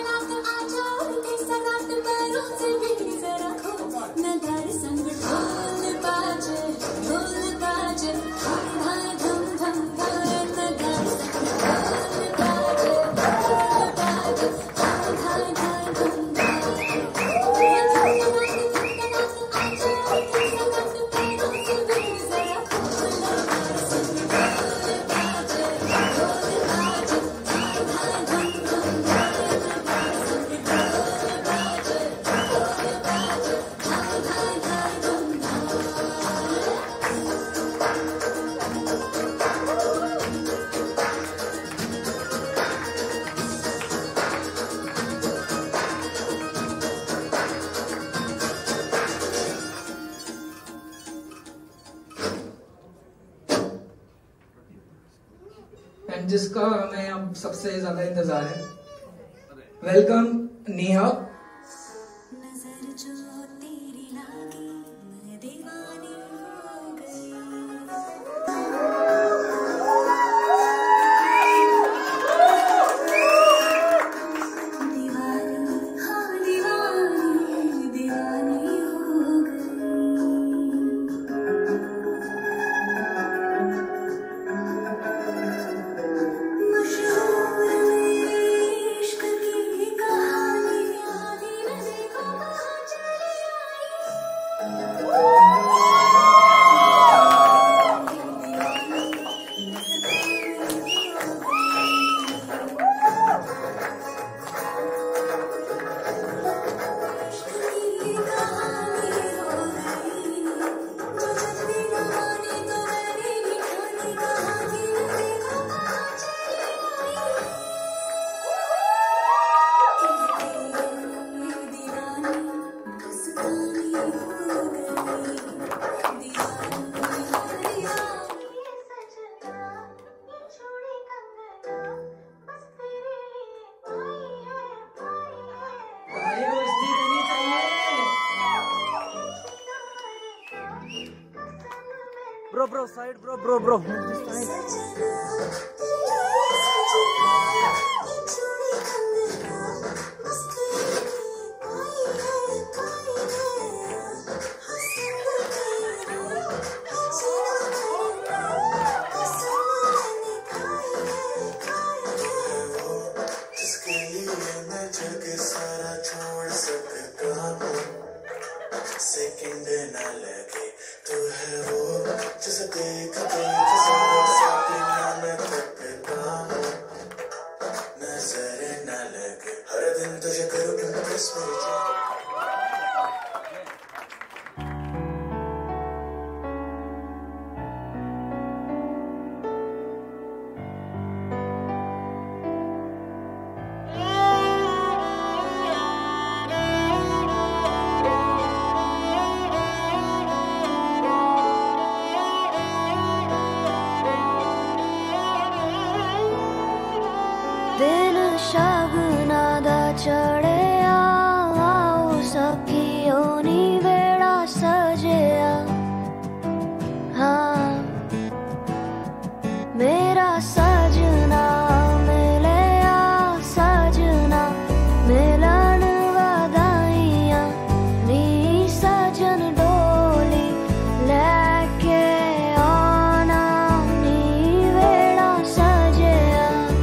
जिसका हमें अब सबसे ज्यादा इंतजार है, welcome Neha. Bro, bro, side, bro, bro, bro. Second ना लगे तू है वो जिसे देख देख ज़रा सपना न थकता हूँ, नजर न लगे हर दिन तुझे करूँ बस मेरी जान। दिन शगना दा चढ़िया आओ सखियो नी वेड़ा सजिया हाँ मेरा सजना मिलिया सजना मिलन वधाइया नी सजन डोली लेके आना नी वेड़ा सजिया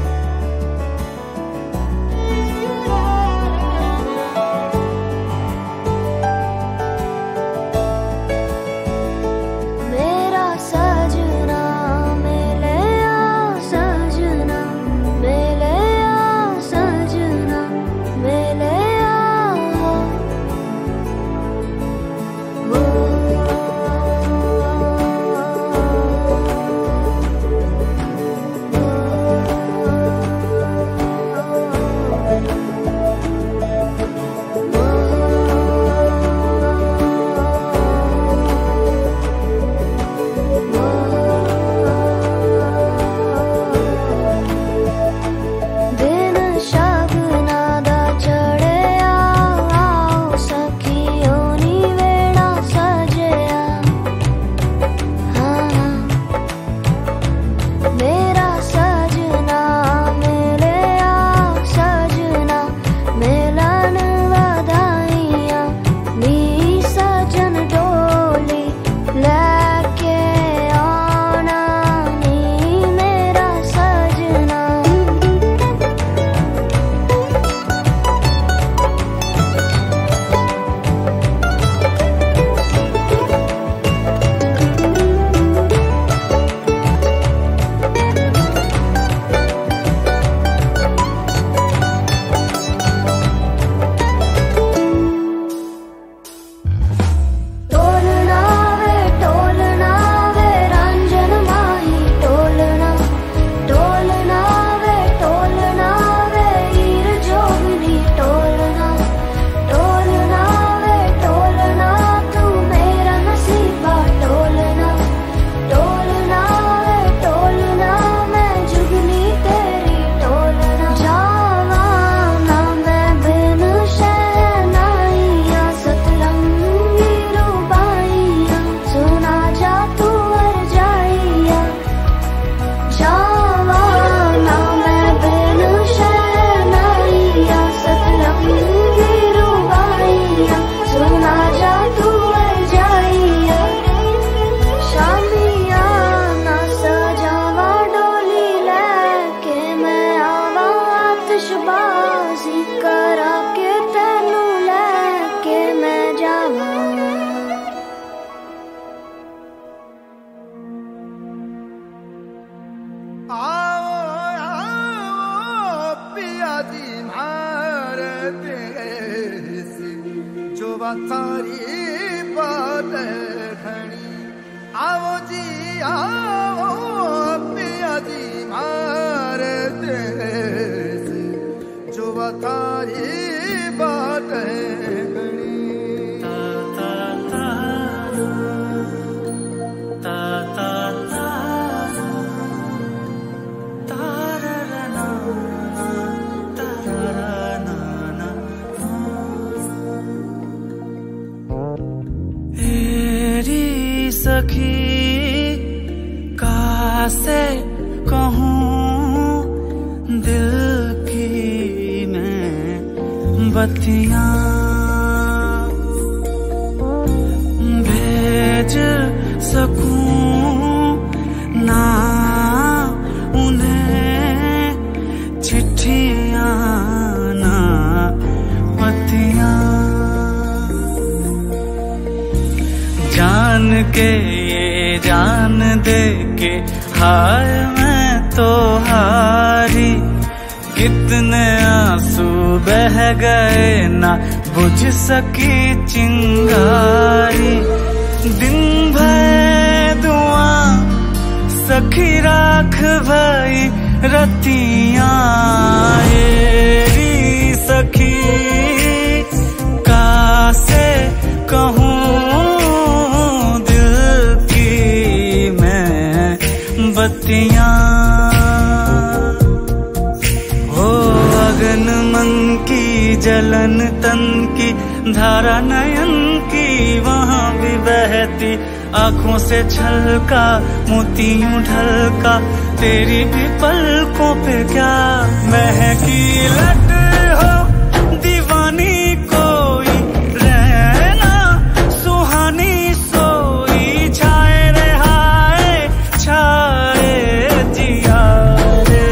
मेरा सजना मिलिया सजना मिलिया सजना मिलिया दिन शगना दा चढ़िया आओ सखियो नी वेड़ा सजिया हाँ मेरा सजना मिलिया सजना मिलन वधाइया नी सजन डोली लेके आना नी मेरा सजना टोलना वे टोलना वे रंजन माही टोलना टोलना वे टोलना वे हीर जोगनी टोलना टोलना वे टोलना तू मेरा नसीबा टोलना टोलना वे टोलना मैं जुगनी तेरी टोलना जावा ना मैं बिन शहनाइया सतरंगी रूबाइया सुना जा तू अर जाइया जावा ना मैं बिन शहनाइया सतरंगी रूबाइया सुना जा तू अर जाइया शामिया ना सजावा डोली लेके मैं आवा आतिशबाजी करा के तेनू लेके मैं जावा आओ आओ पिया जी मारे देश जो बतारी बात खड़ी आओ जी आओ पिया जी मारे देश जो बतारी बात खड़ी तेरी सखी कासे कहूँ दिल की मैं बत्तियाँ भेज सकूँ ना उन्हें चिट्ठियाँ ना पत्तियाँ जान के ये जान दे के हाय मैं तो हारी कितने आंसू बह गए ना बुझ सकी चिंगारी। दिन भर दुआ सखी राख भई रतियां एरी सखी कासे कहूँ दिल की मैं बत्तियां। हो अगन मन की जलन तन की धारा नयन की वहाँ भी बहती आँखों से छलका मोतियों ढलका तेरी भी पलकों पे क्या महकी लट हो दीवानी कोई रहना सुहानी सोई छाए रहाए छाए जिया रे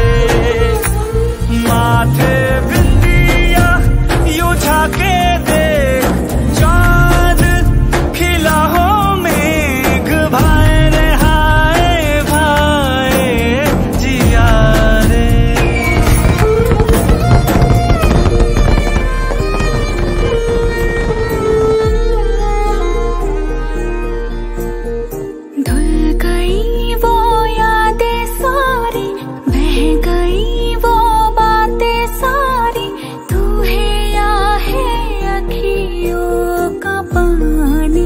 माथे बिंदिया यू झाके देख चाँद खिला हो मेघ भाए रहाए भाए जिया रे। धुल गई वो यादें सारी, बह गई वो बातें सारी, तू है या है अखियों का पानी।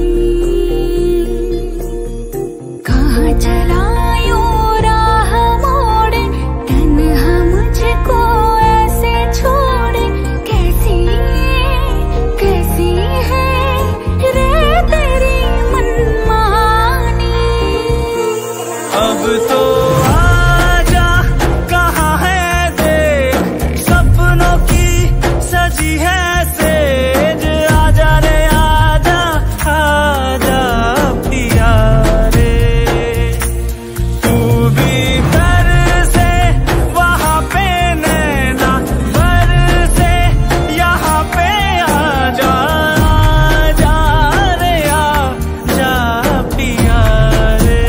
कहाँ चला यूं राह मोड़े तन्हा मुझको ऐसे छोड़े, कैसी कैसी है रे तेरी मनमानी। अब तो आजा कहाँ है देख सपनों की सजी है सेज आजा रे आजा आजा पिया रे। तू भी कर से वहाँ पे नैना बर से यहाँ पे आजा आजा रे आजा पिया रे।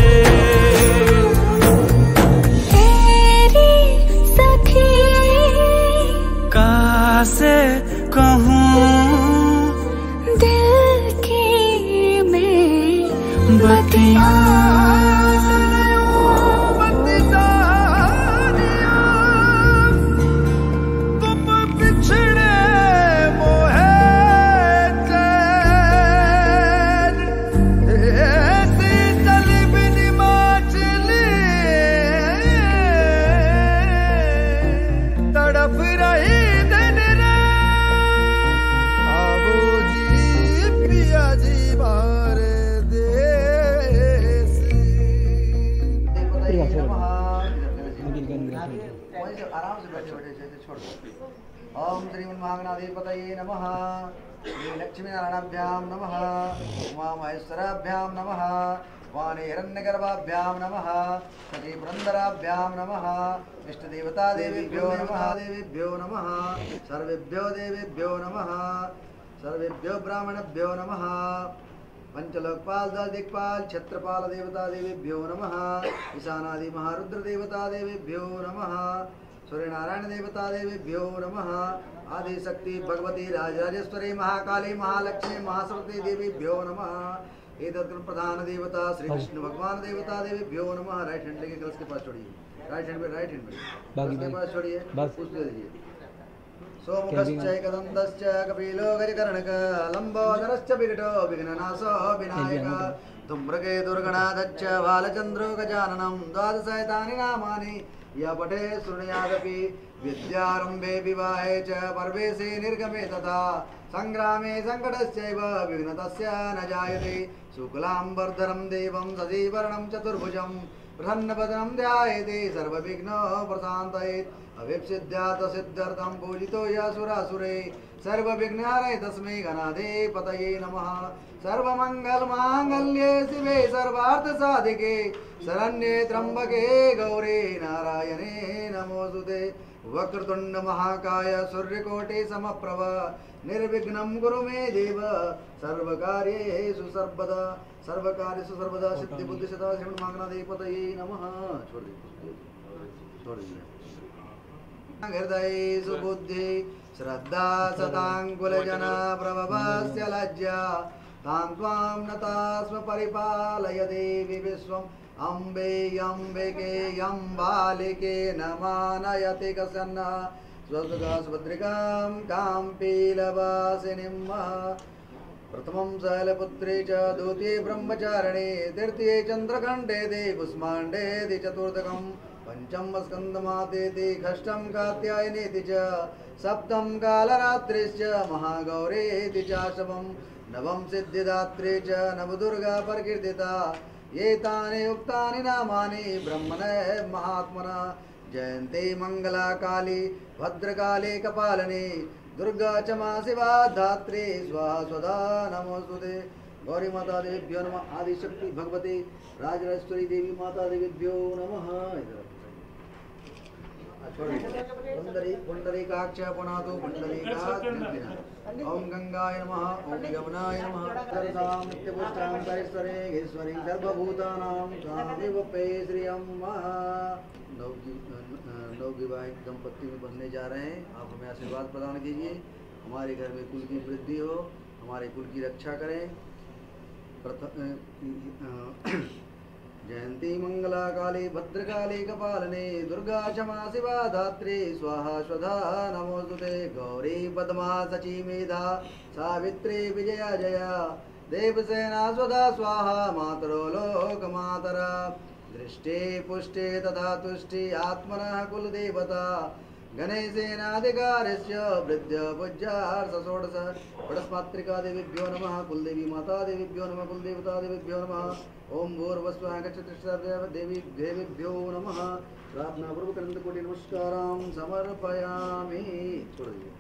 तेरी सखी कासे कहूँ दिल की मैं बतियां। तुम बिछड़े मोहे चैन ऐसी चली बिन माचली तड़प रही दिन रात। आवो जी पिया जी बार देसी। आराम से बैठे बैठे जैसे छोड़ दो। ओम श्रीमन्महागणाधिपतये नमः। श्री लक्ष्मी नारायणाभ्याम नमः। उमा महेश्वराभ्याम नमः। वाणी हिरण्यगर्भाभ्याम नमः। सती पुरंदराभ्याम नमः। इष्ट देवता देवीभ्यो नमः। देवीभ्यो नमः। सर्वेभ्यो देवीभ्यो नमः। सर्वेभ्यो ब्राह्मणभ्यो नमः। पंचलोकपाल दल दिक्पाल छत्रपाल देवता देवीभ्यो नमः। ईशानादि महारुद्र देवता देवीभ्यो नमः। सूर्यनारायण देवता देवीभ्यो नमः। आदि शक्ति भगवती राजराजेश्वरी महाकाली महालक्ष्मी महासरस्वती देवीभ्यो नमः। एतत् प्रधान देवता श्री कृष्ण भगवान देवता देवीभ्यो नमः। राइट हैंड लेके गर्ल्स के पास छोड़िए। राइट हैंड पे राइट हैंड पे गर्ल्स के पास छोड़िए। कुछ दे दीजिए। सोमुखश्च एकदन्तश्च कपिलो गजकर्णक लम्बोदरश्च विकटो विघ्ननाशो विनायक धूम्रके दुर्गणाधश्च बालचन्द्रो गजाननं द्वादशैतानि नामानि य पठे शृणुयादपि विद्यारम्भे विवाहे च परवेशे निर्गमे तथा संग्रामे संकटश्चैव विघ्नतस्य न जायते। शुक्लाम्बरधरं देवं सजीवर्णं चतुर्भुजं प्रसन्नवदनं ध्यायेते सर्वविघ्नो प्रशान्तये। अविप्सिद्यात सिद्ध्यर्थं पूजितो यासुरासुरे सर्वविघ्नहरे तस्मै गणाधिपतये नमः। सर्वमङ्गलमाङ्गल्ये शिवे सर्वार्थसाधिके शरण्ये त्र्यम्बके गौरी नारायणे नमोऽस्तुते। वक्रतुण्ड महाकाय सूर्यकोटि समप्रभ निर्विघ्नं कुरु मे देव सर्वकार्येषु सर्वदा सर्वकार्येषु सर्वदा सिद्धिबुद्धिसदा श्रीमन्महागणाधिपतये नमः। छोड़ दीजिए छोड़ दीजिए। हृदय सुबुद्धि श्रद्धा सताङ्कुलजन प्रभवस्य लज्जा तां त्वां नता स्म परिपालय देवि विश्वम् अम्बे अम्बिके अम्बालिके नमानयति कसन्न स्वसुगा सुभद्रिकां कां पीलवासिनीं प्रथमं शैलपुत्रे च द्वितीये ब्रह्मचारिणे तृतीये चन्द्रखण्डेति कुष्माण्डेति चतुर्थकं पंचम स्कंदमातेति षष्ठं कात्यायनेति च सप्तम कालरात्रिश्च महागौरेति चाष्टमं नवम सिद्धिदात्री च नवदुर्गा प्रकीर्तिता एतानि उक्तानि नामानि ब्रह्मणे महात्मना जयन्ती मंगला काली भद्रकाली कपालिनी दुर्गा च मा शिवा धात्री स्वाहा स्वधा नमोस्तुते गौरी माता देवीभ्यो नमः आदिशक्ति भगवती राजराजेश्वरी देवी माता देवीभ्यो नमः पुंडरी पुंडरीकाक्ष पुनातु पुंडरीकाक्ष ओम गंगाय नमः ओम यमुनाय नमः सर्वदां नित्यपुष्टां करेश्वरे ईश्वरीं सर्वभूतानां स्वामिवपे श्री अम्मा नव नव विवाहित दंपति में बनने जा रहे हैं। आप हमें आशीर्वाद प्रदान कीजिए, हमारे घर में कुल की वृद्धि हो, हमारे कुल की रक्षा करें। जयंती मंगला काली भद्रकाली कपालिनी दुर्गा क्षमा शिवा धात्री स्वाहा स्वधा नमोस्तुते गौरी पद्मा सची मेधा सावित्री विजया जया देवसेना स्वधा स्वाहा मातरो लोक मातरा दृष्टे पुष्टे तथा तुष्टि आत्मनः कुलदेवता गणेशेनाधिकारस्य वृद्ध पूज्यार्थ षोडश षोडशमात्रिका देवीभ्यो नमः कुलदेवी माता देवीभ्यो नमः कुलदेवता देवीभ्यो नमः ओम भूर्भुवस्सुः देवी देवीभ्यो नमः प्रार्थना पूर्वक अनंतकोटि नमस्कारां समर्पयामि। छोड़ दीजिए।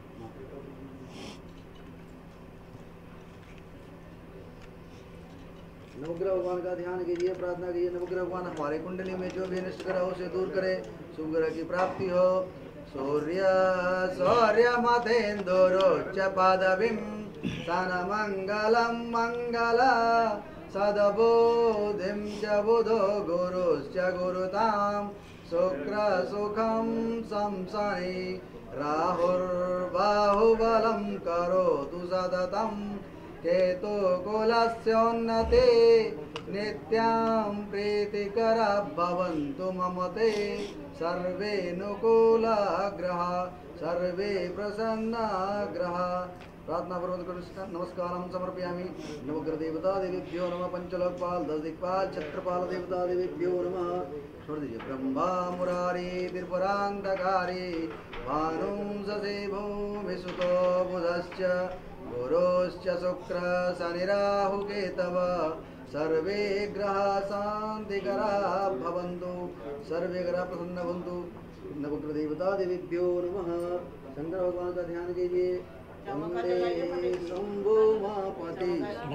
नवग्रह भगवान का ध्यान कीजिए, प्रार्थना कीजिए नवग्रह भगवान हमारे कुंडली में जो भी अनिष्ट ग्रह उसे दूर करे, शुभ ग्रह की प्राप्ति हो। सूर्य सौर्य मतेन्दुरोच्च पदवीं सन मंगलम मंगला सदबोधिं च बुधो गुरुश्च गुरुतां शुक्र सुखं संसनि राहुर्बाहुबलं करोतु सततं केतु कुलस्योन्नते नित्यां प्रीतिकरा भवन्तु मम ते सर्वे अनुकूला ग्रह सर्वे प्रसन्ना ग्रह। प्रार्थना पूर्वक नमस्कारं समर्पयामि। नवग्रह देवता देवीभ्यो नमः पंचलोकपाल दस दिक्पाल छत्रपाल देवता देवीभ्यो नमः। छोड़ दीजिए। ब्रह्मा मुरारी त्रिपुरांधकारी भानुं ससेभो विसुतो बुधश्च गुरुश्च शुक्र शनिराहु केतव सर्वे ग्रह शांतिकरा भवन्तु सर्वे ग्रह प्रसन्न भवन्तु। नवग्रह देवता देवीभ्यो नमः। शंकर भगवान का ध्यान कीजिए। वंदे शंभो मापति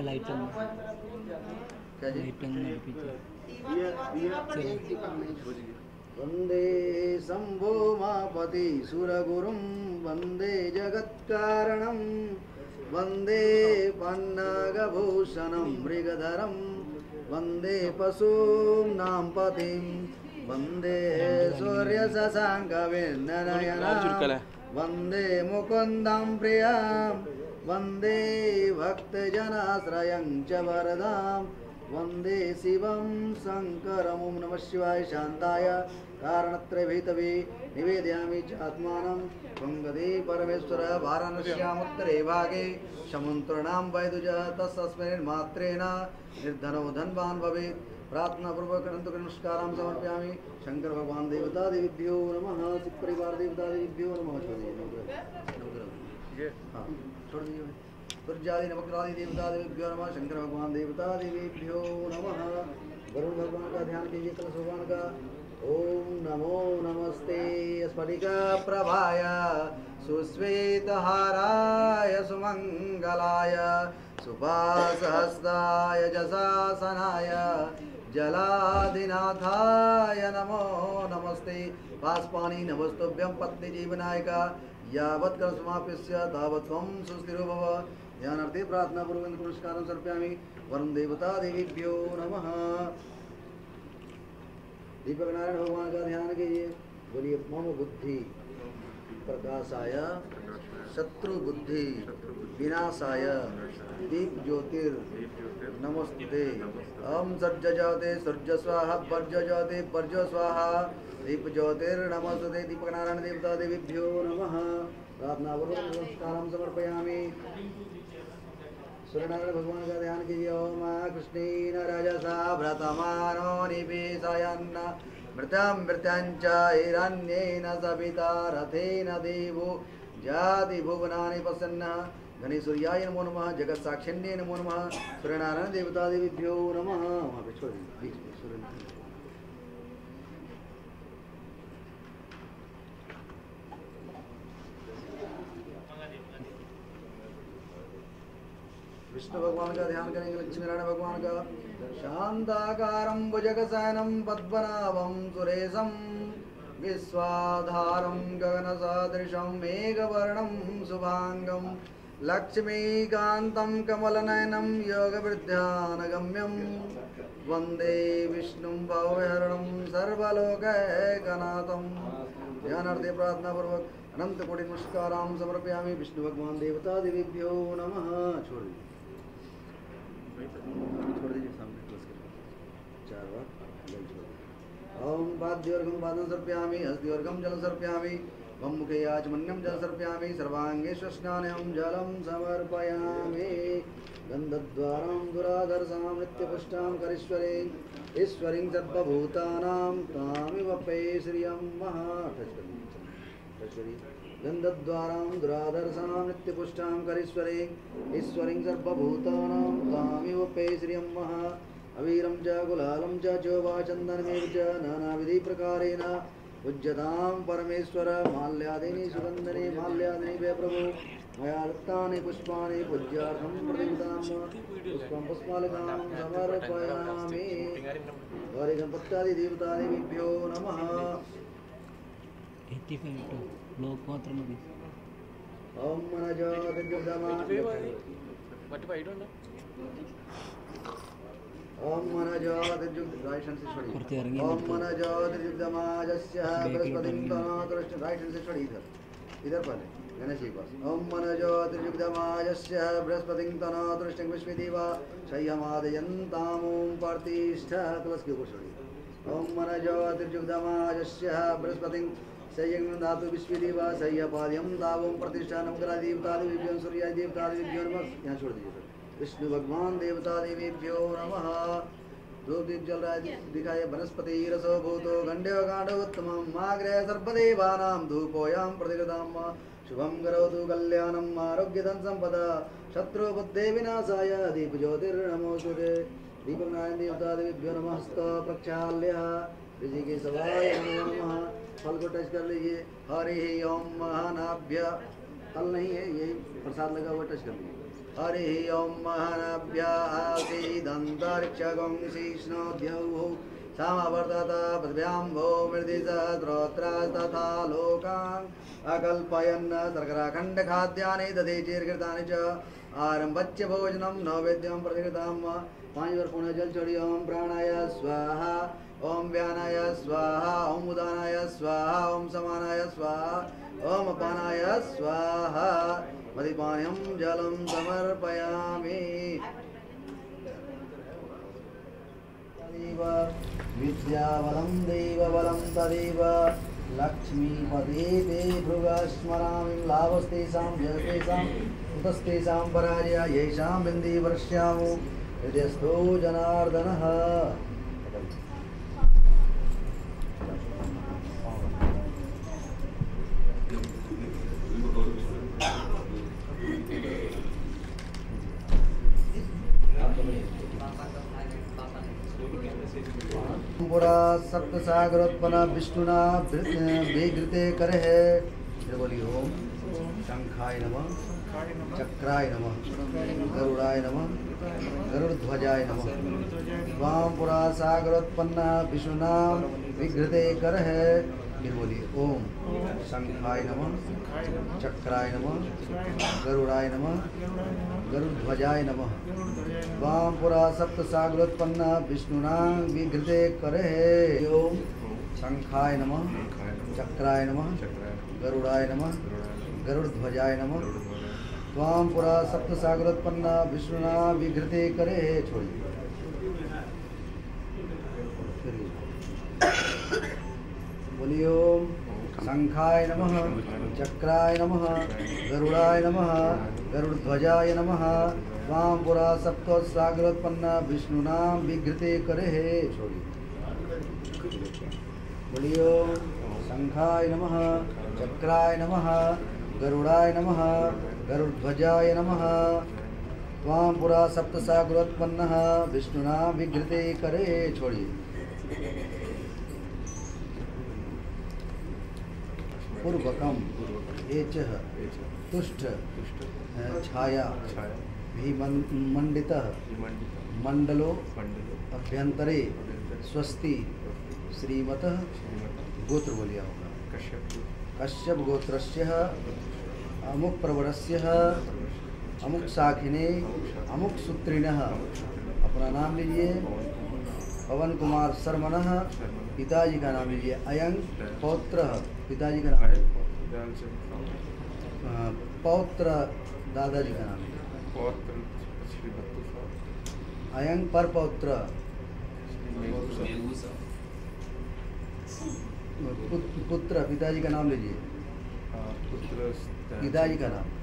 वंदे शंभो मापति सुरगुरुं वंदे जगत्कारणं वंदे पन्नगभूषणं मृगधरं वंदे पशूनां पतिं वंदे सूर्यशशाङ्कविनयनं वंदे मुकुन्दं प्रियं वंदे भक्तजनाश्रयं च वरदां वंदे शिवं शङ्करं। ओं नमः शिवाय शान्ताय कारणत्रयभेतवे निवेदयामि च आत्मानं वंदे परमेश्वर। वाराणस्यामुत्तरे भागे समुद्राणां वैदुज तस्मिन् मात्रेण निर्धनो धनवान् भवेत्। प्रार्थना पूर्वक अनंत नमस्कारां समर्पयामि। शंकर भगवान देवता देवीभ्यो नमः। शिव परिवार देवता देवीभ्यो नमः। छोड़ दीजिए। हाँ छोड़ दीजिए। दुर्जादि नवग्रहादि देवता देवीभ्यो नमः। शंकर भगवान देवता देवीभ्यो नमः। वरुण भगवान का ध्यान कीजिए। कलश भगवान का। ओम नमो नमस्ते स्फटिक प्रभाय सुश्वेतहाराय सुमंगलाय सुभासहस्ताय जसासनाय जलाधिनाथाय नमो नमस्ते। पास्पानी नमस्तुभ्यं पत्नी जीवनायका यावत् कर्म समाप्य तावत् त्वं सुस्थिरो भव। ध्यानार्थे प्रार्थना पूर्वक नमस्कारं समर्पयामि। वरुण देवता देवीभ्यो नमः। दीपक नारायण भगवान का ध्यान कीजिए। बोलिए मम बुद्धि प्रकाशाय शत्रु बुद्धि विनाशाय दीप ज्योतिर नमस्ते। ओम सर्ज ज्योति सर्ज स्वाहा पर्ज ज्योति पर्ज स्वाहा दीप ज्योतिर नमस्ते। दीपक नारायण देवता देवीभ्यो नमः। प्रार्थना पूर्वक नमस्कारम समर्पयामि। सूर्यनारायण भगवान का ध्यान कीजिए। ओम कृष्णेन रजसा व्रतमानो निवेशयन् मृतं मृत्यञ्च हिरण्येन सविता रथेन देवो जाति भुवनानि पश्यन्नः। गणेशसूर्याय नमो नमः। जगत साक्षिण्ये नमो नमः। सूर्यनारायण देवता देवीभ्यो नमः। वहाँ पे छोड़ दीजिए बीच में सूर्य। विष्णु भगवान का ध्यान करेंगे। लक्ष्मी नारायण भगवान का। शांताकारं भुजगशयनं पद्मनाभं सुरेशं विश्वाधारं गगनसदृशं मेघवर्णं शुभांगं लक्ष्मीकान्तं कमलनयनं योगवृद्ध्यानगम्यं वन्दे विष्णुं भवहरणं सर्वलोकैकनाथं। ध्यानार्थे प्रार्थना पूर्वक अनंत कोटि नमस्कारां समर्पयामि। विष्णु भगवान देवता देवीभ्यो नमः। छोड़ दीजिए छोड़ दीजिए सामने क्लोज कर चार बार जल छोड़। ओम पाद्योर्घं पादं सर्पयामि हस्त्योर्घं जलं सर्पयामि वम मुखे आचमन्यं जलं सर्पयामि सर्वांगे स्नानं जलं समर्पयामि। गन्धद्वारां दुराधरसां नित्यपुष्टां करीश्वरे ईश्वरीं सर्वभूतानां तामिव पे श्रियं महा। गन्धद्वारां दुराधरसां नित्यपुष्टां करीश्वरे ईश्वरीं सर्वभूतानां तामिव पे श्रियं महा। अवीरं च गुलालं च चोभा चन्दनमेव च नानाविधि प्रकारेण पूज्यतां परमेश्वर। माल्यादीनि सुगन्धनि माल्यादीनि वे प्रभु मया दत्तानि पुष्पाणि पूज्यार्थं प्रतिगतां पुष्पं पुष्पालकां समर्पयामि। गौरीगणपत्यादि देवतादेवीभ्यो नमः। लोग मात्र में ओम मनजोतिर्जुगदमा ओम मनजोतिर्जुग राइट हैंड से छोड़िए। ओम मनजोतिर्जुगदमाजस्य बृहस्पतिं तनोतुष्ट राइट हैंड से छोड़िए। इधर इधर पहले गणेश जी पास। ओम मनजोतिर्जुगदमाजस्य बृहस्पतिं तनोतुष्टं विश्वदेवा शय्यमादयन्ताम् ओम प्रतिष्ठा तुलसी के ऊपर छोड़िए। ओम मनजोतिर्जुगदमाजस्य बृहस्पतिं सय्यं धातु विश्वदेवा सय्यपाद्यं दावं प्रतिष्ठानं करा देवता देवीभ्यो सूर्याय देवता देवीभ्यो नमः। यहाँ छोड़ दीजिए। विष्णु भगवान देवता देवीभ्यो नमः। दो दीप जल रहा है दिखाए वनस्पति रसो भूतो गंड्यो गांडो उत्तमं माग्रह सर्वदेवानां धूपोयां प्रतिगतां शुभं करोतु कल्याणम् आरोग्यधन संपदा शत्रु बुद्धे विनाशाय दीप ज्योतिर्नमोस्तुते। दीपक नारायण देवता देवीभ्यो नमः। हस्त प्रक्षाल्य ऋषिकेशवाय नमो नमः। फल को टच कर लीजिए। हरि ओम महानाभ्य फल नहीं है ये प्रसाद लगा हुआ टच कर लीजिए। हरि ओम महानाभ्य आसीदन्तरिक्षगं शीष्णोद्यौ सामवर्तत पृथिव्यां भो मृदिसहस्रोत्रास्तथा लोकान् अकल्पयन् शर्कराखण्डखाद्यानि दधि चीर्घृतानि च आरम्भच्च भोजनं नैवेद्यं प्रतिकृतं। पाँच बार पुनः जल चढ़ी। ओम प्राणाय स्वाहा ओम व्यानाय स्वाहा ओम उदानाय स्वाहा ओम समानाय स्वाहा ओम अपानाय स्वाहा। मदिपानीयं जलं समर्पयामि। विद्याबलं देवबलं तदेव लक्ष्मीपते ते भृगस्मरामि लाभस्तेषां जयतेषां कुतस्तेषां पराजय येषां बिन्दी वर्ष्यामो हृदयस्थो जनार्दनः। पुरा सप्तसागरोत्पन्न विष्णुना विघृते करे है। बोलिए ओम शंखाय नमः चक्राय नमः गरुड़ाय नमः गरुड़ध्वजाय नमः। वाम पुरा सागरोत्पन्न विष्णुना विघृते कर है। फिर बोलिए ओम शंखाय नमः चक्राय नमः गरुड़ाय नमः गरुड़ध्वजाय नमः। वाम पुरा सप्त सागरोत्पन्न विष्णुना विघृते करे। ओम शंखाय नमः चक्राय नमः गरुड़ाय नमः गरुड़ध्वजाय नमः त्वां पुरा सप्तसागरोत्पन्ना विष्णुना विघृते करे छोड़िए बोलिए ओम शंखाय नमः चक्राय नमः गरुड़ाय नमः गरुड़ध्वजाय नमः त्वां पुरा सप्तसागरोत्पन्ना विष्णुना विघृते करे छोड़िए बोलिए ओम शंखाय नमः चक्राय नमः गरुड़ाय नमः गरुड़ध्वजाय नमः त्वां पुरा सप्तसागरोत्पन्नः विष्णुना विघृते करे छोड़िए पूर्वकम एचः तुष्ट छाया भीमंडितः मंडलो अभ्यंतरे स्वस्ति श्रीमतः गोत्र बोलिया होगा कश्यप गोत्रस्य अमुक प्रवरस्य अमुक शाखिने अमुक सूत्रिणः अपना नाम लीजिए पवन कुमार शर्मणः पिताजी का नाम लीजिए अयंग पौत्र पिताजी का नाम पौत्र दादाजी का नाम अयंग पर पौत्र पुत्र पिताजी का नाम लीजिए पिताजी का नाम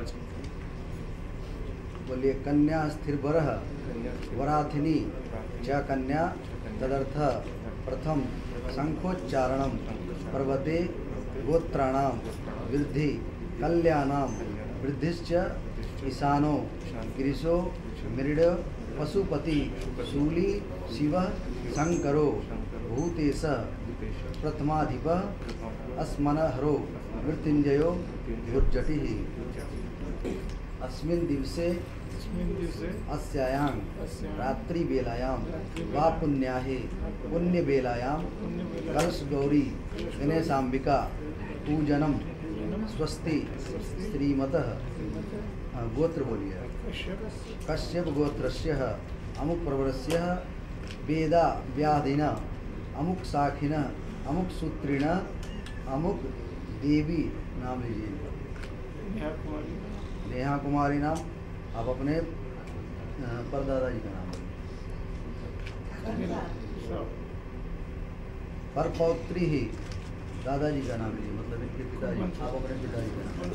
बोलिए कन्या स्थिर वरह वराथिनी च कन्या तदर्थ प्रथम शंखोच्चारणम पर्वते गोत्राणाम वृद्धि कल्याणाम वृद्धिश्च ईशानो गिरिशो मृड पशुपति शूली शिव शंकरो भूतेश प्रथमाधिप अस्मनहरो मृत्युंजयो युर्जटि अस्मिन् दिवसे अस्यायां रात्रि बेलायां वा पुण्याहे पुण्य बेलायां कलश गौरी गणेशांबिका पूजनम स्वस्ति श्रीमतः गोत्र बोलिए कश्यप गोत्रस्य अमुक प्रवरस्य वेदा व्याधिना अमुक शाखिना अमुक सूत्रिण अमुक देवी नाम लीजिए नेहा कुमारी नाम आप अपने परदादा जी का नाम पर पौत्री ही दादाजी का नाम लीजिए मतलब इनके पिताजी आप अपने पिताजी का नाम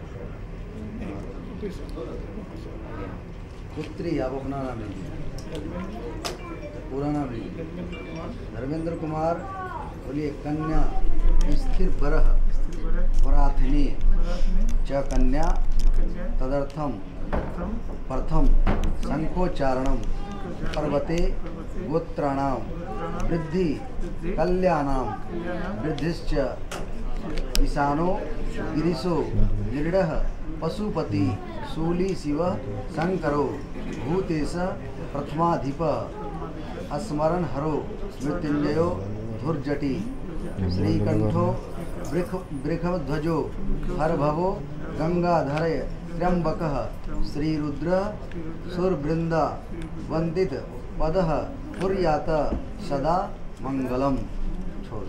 पुत्री आप अपना नाम लीजिए पूरा नाम लीजिए धर्मेंद्र कुमार बोलिए कन्या स्थिर बरह वराथिनी च कन्या तदर्थम प्रथम शंखोच्चारणम पर्वते गोत्राणाम वृद्धि कल्याणाम वृद्धिश्च ईशानो गिरिशो मृडः पशुपति शूली शिव शंकरो भूतेश प्रथमाधिप अस्मरण हरो मृत्युंजयो धुर्जटि श्रीकंठो वृख वृषध्वजो हरभवो गंगाधर त्र्यंबकः श्रीरुद्र सुरवृंद वंदित पदः कुर्यात सदा मंगलम छोड़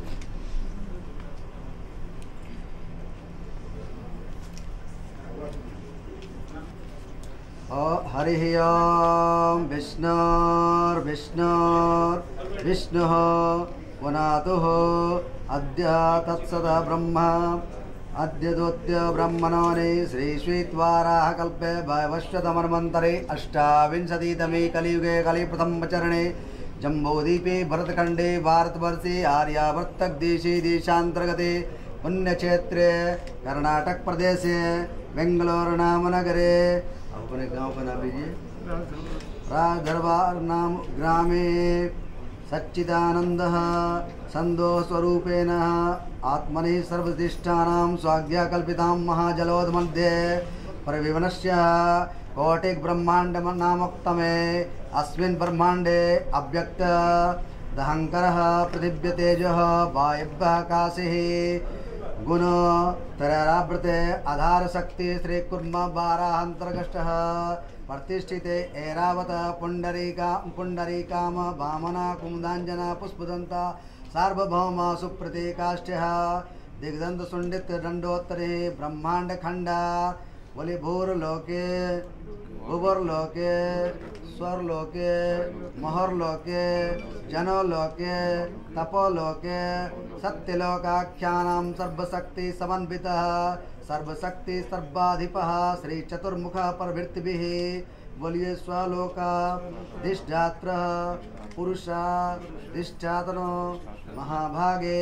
हरिः ओम विष्णुर् विष्णुर् विष्णुः पुनातुः अद्य तत्सदा ब्रह्मा अद्य दोत्य ब्रह्मणोने श्री श्वेतवाराह कल्पे वैवस्वतमन्वन्तरे अष्टाविंशतितमे कलियुगे कलिप्रथमचरणे जम्बूद्वीपे भरतखण्डे भारतवर्षे आर्यावर्तकदेशे देशान्तर्गते पुण्यक्षेत्रे कर्नाटकप्रदेशे बेंगलुरु नाम नगरे अपने गांव का नाम लीजिए राजदरबार नाम ग्रामे सच्चिदानंदः संदोषस्वरूपेण आत्मनि सर्वधिष्ठानां स्वाज्ञाकल्पितां महाजलोदमध्ये परिविवनस्य कोटिब्रह्माण्डनामोक्तमे अस्मिन् ब्रह्माण्डे अव्यक्त दहङ्करः पृथिव्यतेजः वायव्याकाशः गुण तरावृते आधार शक्ति श्री कुर्म बाराहंतर्गष्टः प्रतिष्ठिते ऐरावत पुंडरीका पुंडरीकाम वामना कुमुदांजना पुष्पदंता सार्वभौम सुप्रतीकाष्ठ्यः दिग्दंत सुंडित दंडोत्तरे ब्रह्मांड खंडा बोले भूर्लोके भुवर्लोके स्वर्लोके महर्लोके जनोलोके तपोलोके सत्यलोकाख्यानां सर्वशक्ति समन्वितः सर्वशक्ति सर्वाधिपः श्री चतुर्मुख प्रवृत्तिभिः बोलिए स्वलोका धिष्ठात्रः पुरुषा धिष्ठातनो महाभागे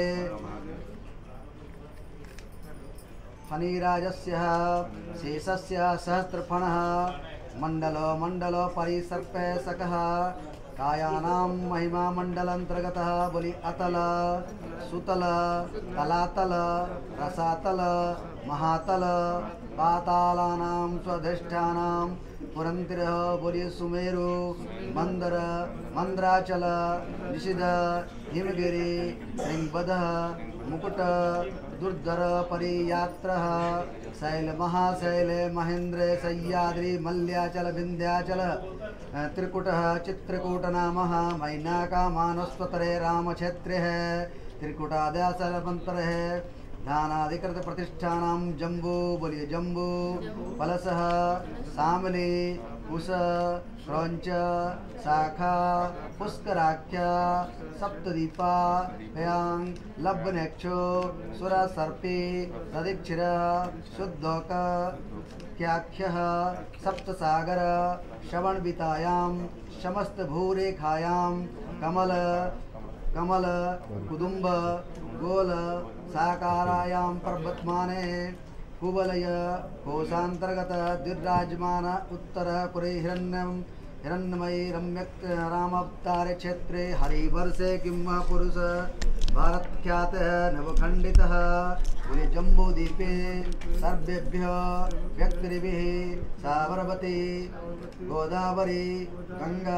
फणिराजस्य शेषस्य सहस्रफणः मंडलो मंडलो परिसर्पे सकः कायानां महिमा मंडलांतर्गतः बोली अतल सुतल तलातल रसातल महातल पातालानां स्वधिष्ठानां पुरंतिरः बोलिए सुमेरु मंदर मंद्राचल निषिद हिमगिरि श्रृंगबदः मुकुट दुर्धर परियात्रः शैल महाशैल महेंद्र सह्याद्रि मल्याचल विंध्याचल त्रिकुटः चित्रकूट नामः मैनाका मानस्वतरे रामक्षेत्रे है त्रिकुटाद्याचल मंत्र है ध्यानाधिकृत प्रतिष्ठानां जम्बू बोलिए जम्बू पलसः सामली उष क्रौंच शाखा पुष्कराख्या सप्तदीपा भयांग लब्धनेक्षो सुरा सर्पी तदीक्षिर शुद्धोक क्याख्यः सप्तसागर श्रवणवितायां समस्त भूरेखायां कमल कमल कुदुम्ब गोल साकारायां पर्वतमाने कुवलय कोशांतर्गत द्विराजमान उत्तर पुरे हिरण्यम हिरण्यमयी रम्यक रामावतार क्षेत्रे हरिवर्षे किम्वा पुरुष भारत ख्यात नवखंडितः बोले जम्बूद्वीपे सर्वेभ्य व्यक्तिभिः साबरमती गोदावरी गंगा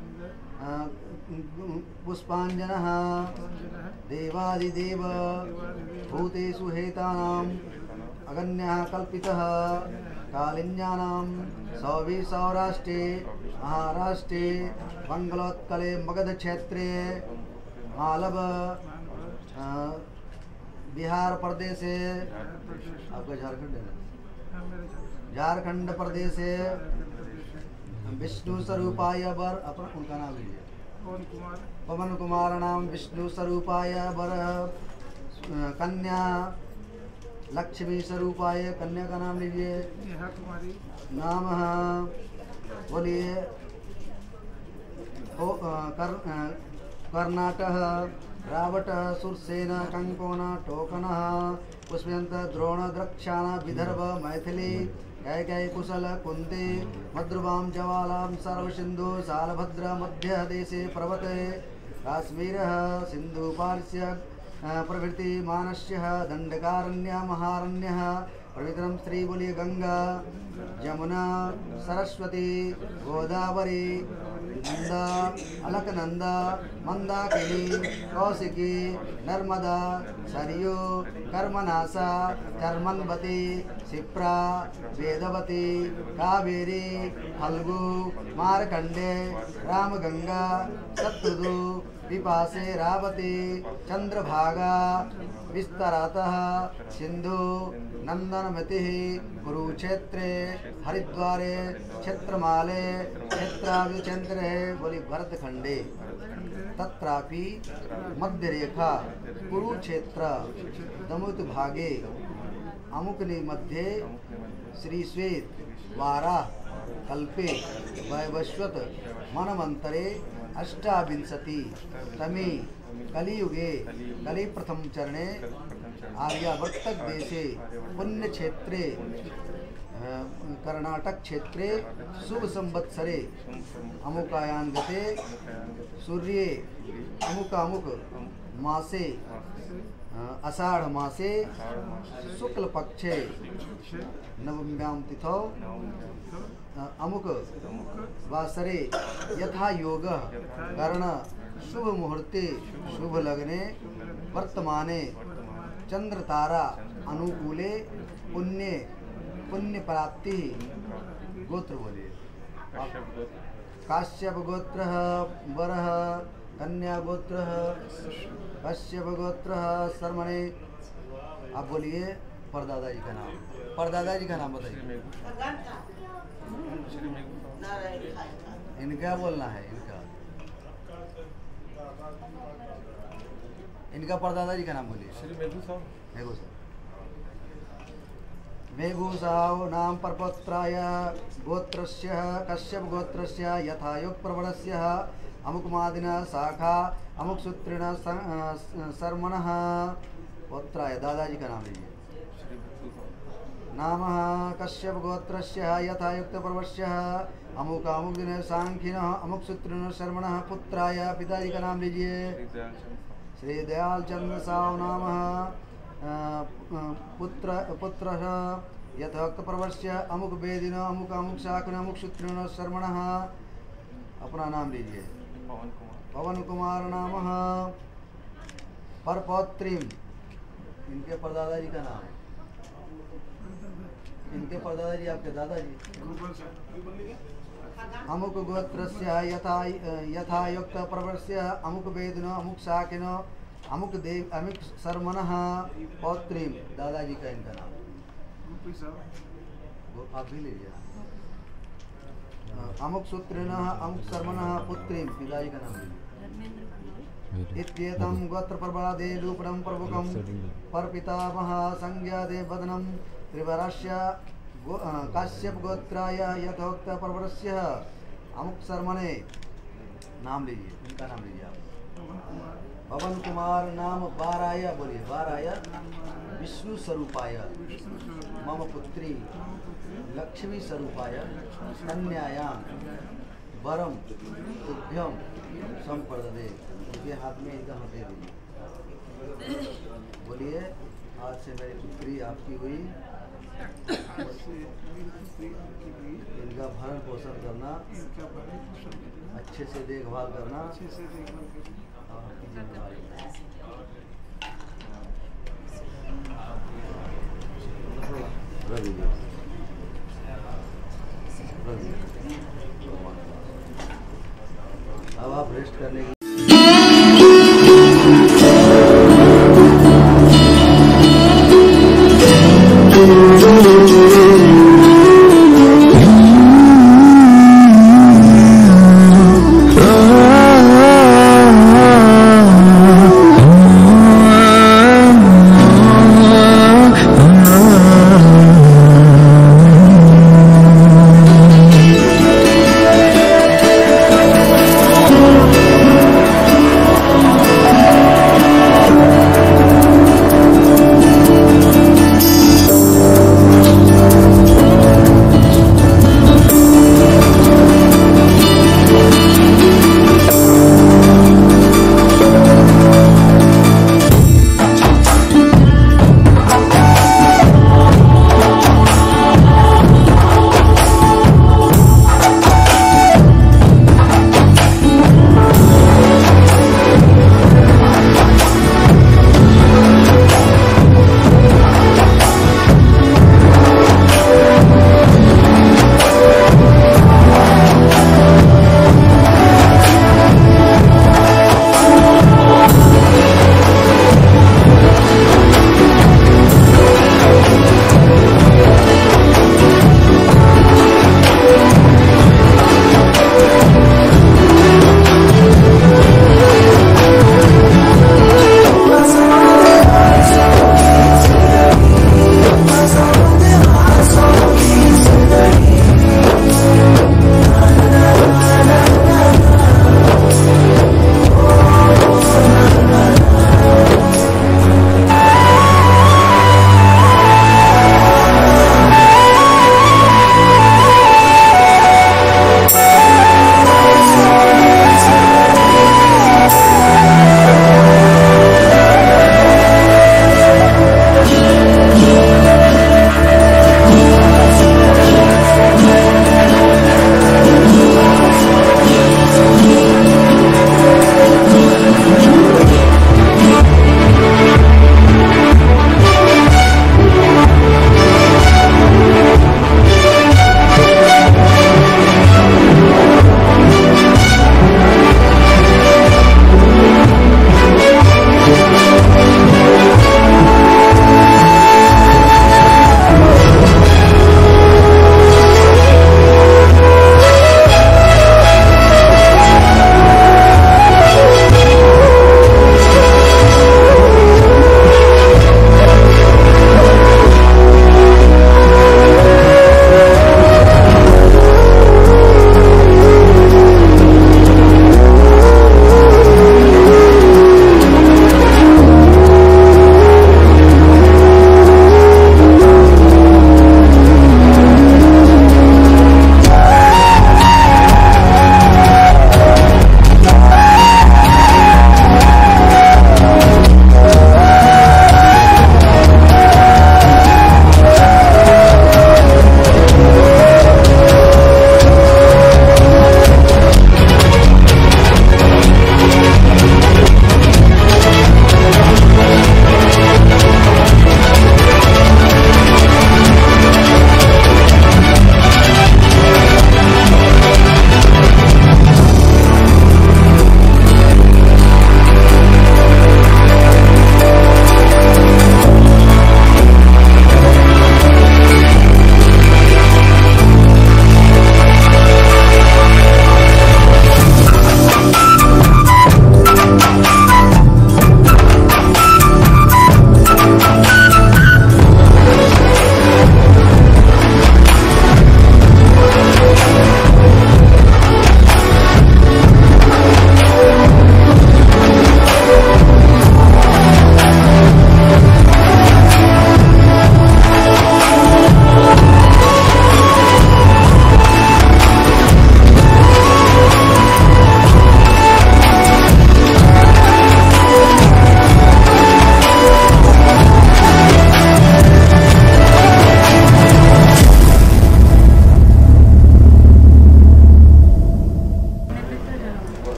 पुष्पांजनः देवादिदेव भूतेषु हेतानां अगन्यः कल्पितः कालिन्यानां सौवी सौराष्ट्रे महाराष्ट्रे बंगलोत्कले मगध क्षेत्रे मालव बिहार प्रदेशे आपका झारखंड है झारखंड प्रदेशे विष्णु स्वरूपाय वर अपना उनका नाम लीजिए पवन कुमार नाम विष्णु स्वरूपाय वर कन्या लक्ष्मी स्वरूपाय कन्या का नाम लीजिए नाम बोलिए कर, कर्नाटक रावट सुरसेन कंकोन टोकन पुष्पयंत द्रोण द्रक्षाण विदर्भ मैथिली कैकय कुशल कुंती मद्रुवां जवालां सर्वसिंधु सालभद्र मध्य देशे पर्वते काश्मीर सिंधु पार्श्य प्रभृति मानस्य दंडकारण्य महारण्य पवित्रम श्री बोलिए गंगा यमुना सरस्वती गोदावरी नंदा अलकनंदा मंदाकिनी कौशिकी नर्मदा सरयू कर्मनासा चर्मन्वती क्षिप्रा वेदवती कावेरी फल्गु मार्कंडे रामगंगा शत्रुदु विपासे रावती चंद्रभागा विस्तरातः सिंधु नंदनमति कुरुक्षेत्रे हरिद्वारे क्षेत्रमाले क्षेत्राभिचंद्रे बोली भरतखंडे तत्रापि मध्यरेखा कुरुक्षेत्र दमुत भागे अमुकनि मध्ये श्री श्वेत वारा कल्पे वैवस्वत मनमंतरे अष्टाविंशति तमे कलियुगे कलि प्रथम चरणे आर्यावर्तक देशे पुण्य क्षेत्रे कर्नाटक क्षेत्रे शुभ संवत्सरे अमुकायान गते सूर्ये अमुकामुक मासे आषाढ़ मासे शुक्ल पक्षे नवम्यां तिथौ अमुक वासरे यथा योग कर्ण शुभ मुहूर्ते शुभ लग्ने वर्तमाने चंद्र तारा अनुकूले पुण्य पुण्य प्राप्ति गोत्र बोले काश्यप गोत्र वरः कन्या गोत्र कश्यप गोत्र शर्मणे आप बोलिए परदादा जी का नाम। परदादा जी का नाम बताइए। इनका बोलना है, इनका इनका परदादा जी का नाम बोलिए। मेघू साहब। मेघू साहब मेघू साहब नाम परपत्राय गोत्रस्य कश्यप गोत्रस्य यथायुग प्रवरस्य अमुकमादिना शाखा अमुक सूत्रेण शर्मणः गोत्राय। दादाजी का नाम लीजिए। नाम कश्यप गोत्रस्य यथायुक्त पर्वस्य अमुक अमुक दिन सांख्यिनः अमुक सूत्रेण शर्मणः पुत्राय। पिताजी का नाम लीजिए। श्री दयाल चंद्र साव नाम पुत्र पुत्र यथोक्त पर्वस्य अमुक वेदिन अमुक अमुक शाखिन अमुक सूत्रेण शर्मणः। अपना नाम लीजिए। पवन कुमार नाम परपौत्रीम। इनके परदादा जी का नाम है। इनके परदादा जी आपके दादाजी। अमुक गोत्रस्य यथा यथायुक्त पर्वस्य अमुक वेदिन अमुक शाखिन अमुक देव अमुक शर्मणः पौत्रीम। दादाजी का इनका नाम। आप भी लीजिए। अमुक सूत्रेण अमुक शर्मणः पुत्रीम। पिताजी का नाम लीजिए। इत्येतं गोत्र प्रबलादे रूपणं प्रमुखं परपितामह संज्ञादे वदनं त्रिवरस्य काश्यप गोत्राय यथोक्त पर्वस्य अमुक शर्मणे। नाम लीजिए। इनका नाम लीजिए आप। पवन कुमार नाम बाराय। बोलिए। बाराय विष्णु स्वरूपाय मम पुत्री लक्ष्मी स्वरूपाय कन्यायां वरम तुभ्यम संप्रददे। उनके हाथ में इनका हाथ दे दीजिए। बोलिए। आज से मेरी पुत्री आपकी हुई। इनका भरण पोषण करना, अच्छे से देखभाल करना आपकी जिम्मेदारी है। अब आप रेस्ट करने की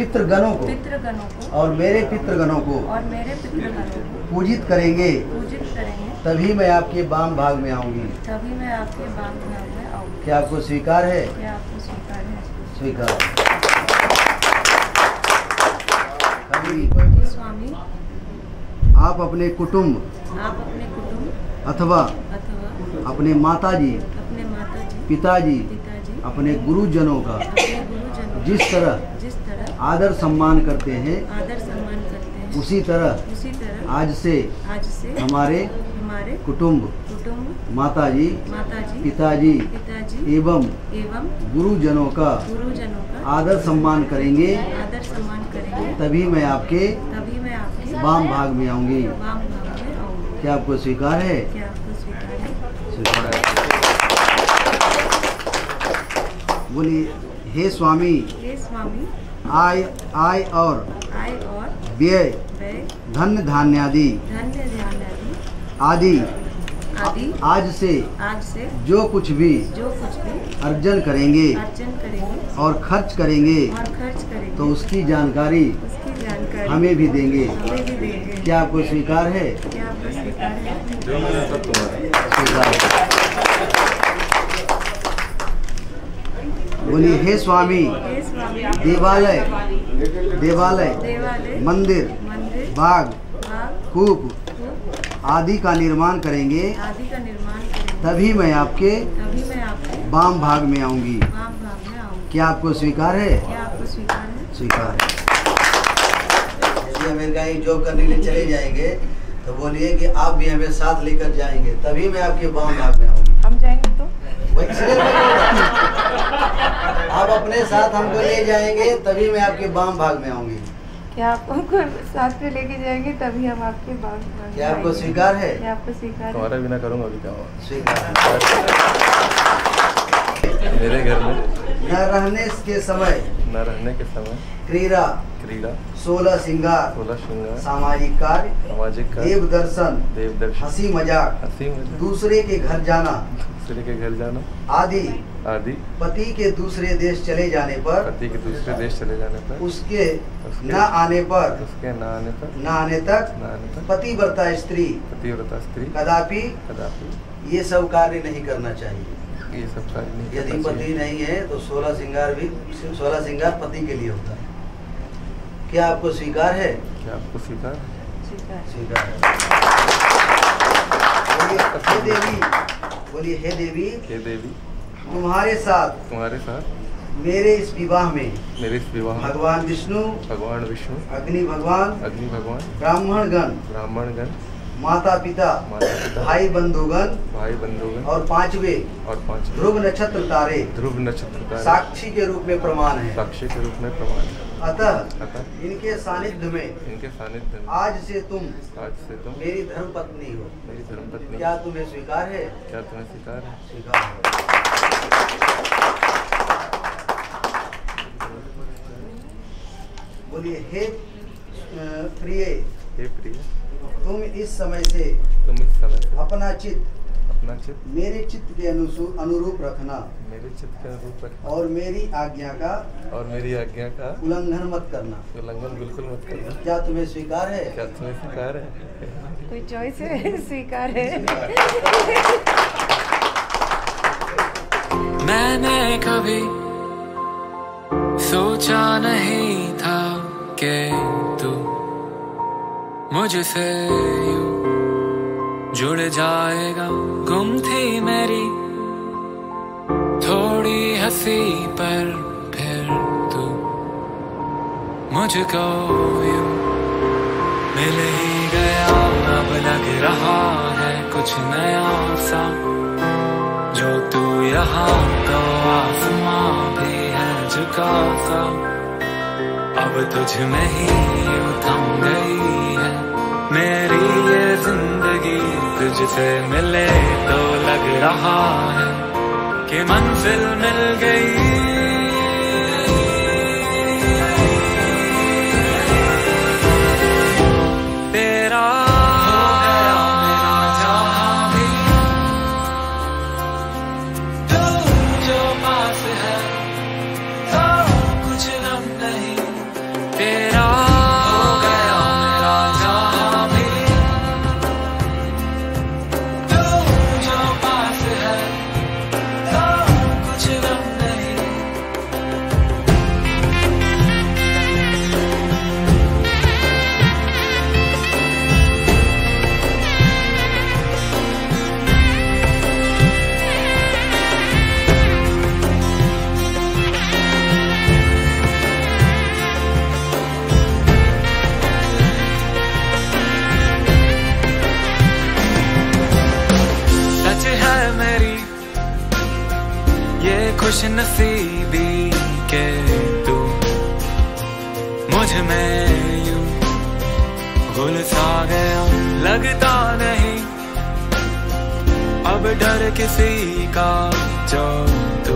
पितृगणों को पितृगणों को और मेरे पितृगणों को और मेरे पितृगणों को पूजित करेंगे, पूजित करेंगे, तभी मैं आपके वाम भाग में आऊंगी। तभी मैं आपके वाम भाग में आऊंगी। क्या आपको स्वीकार है? क्या आपको स्वीकार है? स्वीकार। स्वामी, आप अपने कुटुंब आप अपने कुटुंब अथवा अथवा अपने माताजी, अपने माताजी, पिताजी, पिताजी, अपने गुरुजनों का अपने गुरुजनों जिस तरह जिस तरह आदर सम्मान करते हैं, आदर सम्मान करते हैं, उसी तरह उसी तरह आज से आज से हमारे हमारे कुटुंब, कुटुंब, माताजी, माताजी, पिताजी पिताजी एवं एवं गुरुजनों का गुरुजनों का आदर सम्मान करेंगे, आदर सम्मान करेंगे, तभी मैं आपके तभी मैं आपके वाम भाग में आऊंगी। वाम भाग में आऊंगी। क्या आपको स्वीकार है? क्या आपको स्वीकार है? स्वीकार है। बोलिए, हे स्वामी, हे स्वामी, आय आय और आय और व्यय, व्यय, धन धान्यादि धन्य ध्यान आदि आदि आज से आज से जो कुछ भी जो कुछ भी अर्जन करेंगे अर्जन करेंगे और खर्च करेंगे और खर्च करेंगे तो उसकी जानकारी उसकी जानकारी हमें भी देंगे। हमें भी देंगे। क्या आपको स्वीकार है? क्या आपको स्वीकार है? स्वीकार। बोलिए, हे स्वामी, हे स्वामी, देवालय देवालय देवालय, मंदिर, मंदिर, बाग, बाग, कूप कूप आदि का निर्माण करेंगे, आदि का निर्माण करेंगे, तभी मैं आपके तभी मैं आपके वाम भाग में आऊंगी। वाम भाग में आऊंगी। क्या आपको स्वीकार है? क्या आपको स्वीकार है? स्वीकार है। यदि अमेरिका ही जॉब करने के लिए चले जाएंगे तो बोलिए कि आप भी हमें साथ लेकर जाएंगे, तभी मैं आपके वाम भाग में आऊंगी। हम जाएंगे तो आप अपने साथ हमको ले जाएंगे, तभी मैं आपके वाम भाग में आऊंगी। क्या आप हमको साथ में लेके जाएंगे, तभी हम आपके भाग में क्या आपको स्वीकार है? क्या आपको स्वीकार है? तुम्हारे बिना करूँगा अभी क्या? स्वीकार। मेरे घर में न रहने के समय न रहने के समय क्रीड़ा क्रीड़ा सोलह श्रृंगार सोलह श्रृंगार सामाजिक कार्य सामाजिक कार्य देव दर्शन देव दर्शन हंसी मजाक हंसी मजाक दूसरे के घर जाना दूसरे के घर जाना आदि आदि पति के दूसरे देश चले जाने पर पति के दूसरे देश चले जाने पर उसके उसके न आने पर उसके न आने पर न आने तक न आने तक पतिव्रता स्त्री पतिव्रता स्त्री कदापि कदापि ये सब कार्य नहीं करना चाहिए। ये सब कार्य नहीं यदि करना पति चाहिए। नहीं है तो सोलह श्रृंगार भी सोलह श्रृंगार पति के लिए होता है। क्या आपको स्वीकार है? क्या आपको स्वीकार है? स्वीकार है। बोलिए, हे देवी, बोलिए, हे देवी, हे देवी, तुम्हारे साथ तुम्हारे साथ मेरे इस विवाह में मेरे इस विवाह में भगवान विष्णु भगवान विष्णु अग्नि भगवान अग्नि भगवान ब्राह्मण गण ब्राह्मण गण माता पिता माता पिता भाई बंधुगण भाई बंधुगण और पांचवे और पांच ध्रुव नक्षत्र तारे ध्रुव नक्षत्र तारे साक्षी के रूप में प्रमाण है। साक्षी के रूप में प्रमाण है। अतः अतः इनके सानिध्य में इनके सानिध्य में आज से तुम आज से तुम मेरी धर्म पत्नी हो। मेरी धर्मपत्नी। क्या तुम्हें स्वीकार है? क्या तुम्हें स्वीकार है? स्वीकार है। बोलिए, हे अ, प्रिय, हे प्रिय, तुम इस समय से तुम इस समय से अपना चित्त अपना चित्त मेरे चित्त के अनुसू- अनुरूप रखना मेरे चित्त के अनुरूप रखना और मेरी आज्ञा का और मेरी आज्ञा का उल्लंघन मत करना। उल्लंघन बिल्कुल मत करना। क्या तुम्हें स्वीकार है? क्या तुम्हें स्वीकार है? कोई चॉइस है? स्वीकार है। मैंने कभी सोचा नहीं था कि तू मुझसे यूं जुड़ जाएगा। गुम थी मेरी थोड़ी हंसी पर फिर तू मुझको यूं मिल ही गया। अब लग रहा है कुछ नया सा, जो तू यहाँ तो आसमां भी है झुका सा। अब तुझ में ही यूं थम गई है मेरी ये जिंदगी। तुझसे मिले तो लग रहा है कि मंजिल मिल गई। तेरा हो गया मेरा जहां भी, तू जो पास है तो कुछ गम नहीं। खुश नसीबी के तू मुझ में यूं घुल सा गया, लगता नहीं अब डर किसी का, जो तू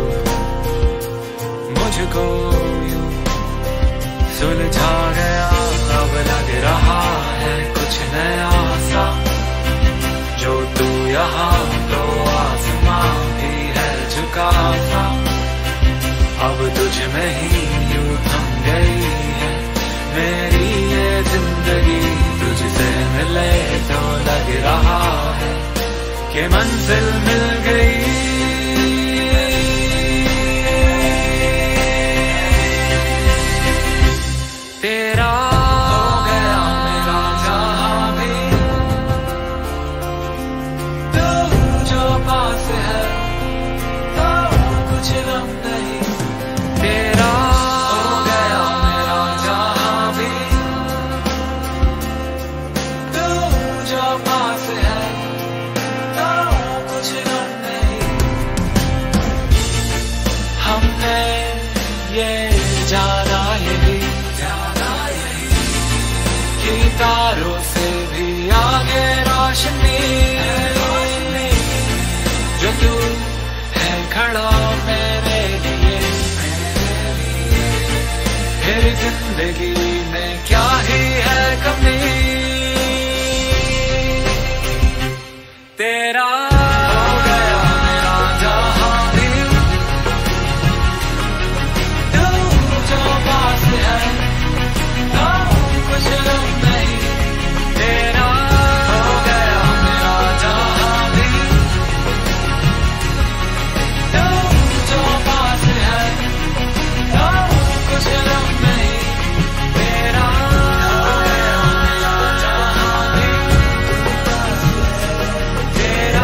मुझको यूं सुलझा गया। अब लग रहा है कुछ नया सा, जो तू यहाँ तो आसमां भी है झुका सा। अब तुझ में ही यूं थम गई है मेरी ये जिंदगी, तुझसे मिले तो लग रहा है कि मंजिल मिल गई। तेरा हो गया मेरा जहां भी, तू जो पास है तो कुछ गम नहीं। तेरा हो गया मेरा जहां भी, तू जो पास है तो कुछ गम नहीं। हमने ये जाना यही कि तारों से भी आगे रोशनी, जो तू है खड़ा मेरे लिए, फिर जिंदगी में क्या ही है कमी। तेरा हो गया मेरा जहां भी, तू जो पास है तो कुछ गम नहीं। तेरा हो गया मेरा जहां भी, तू जो पास है तो कुछ गम नहीं। तेरा हो गया मेरा जहां भी, तेरा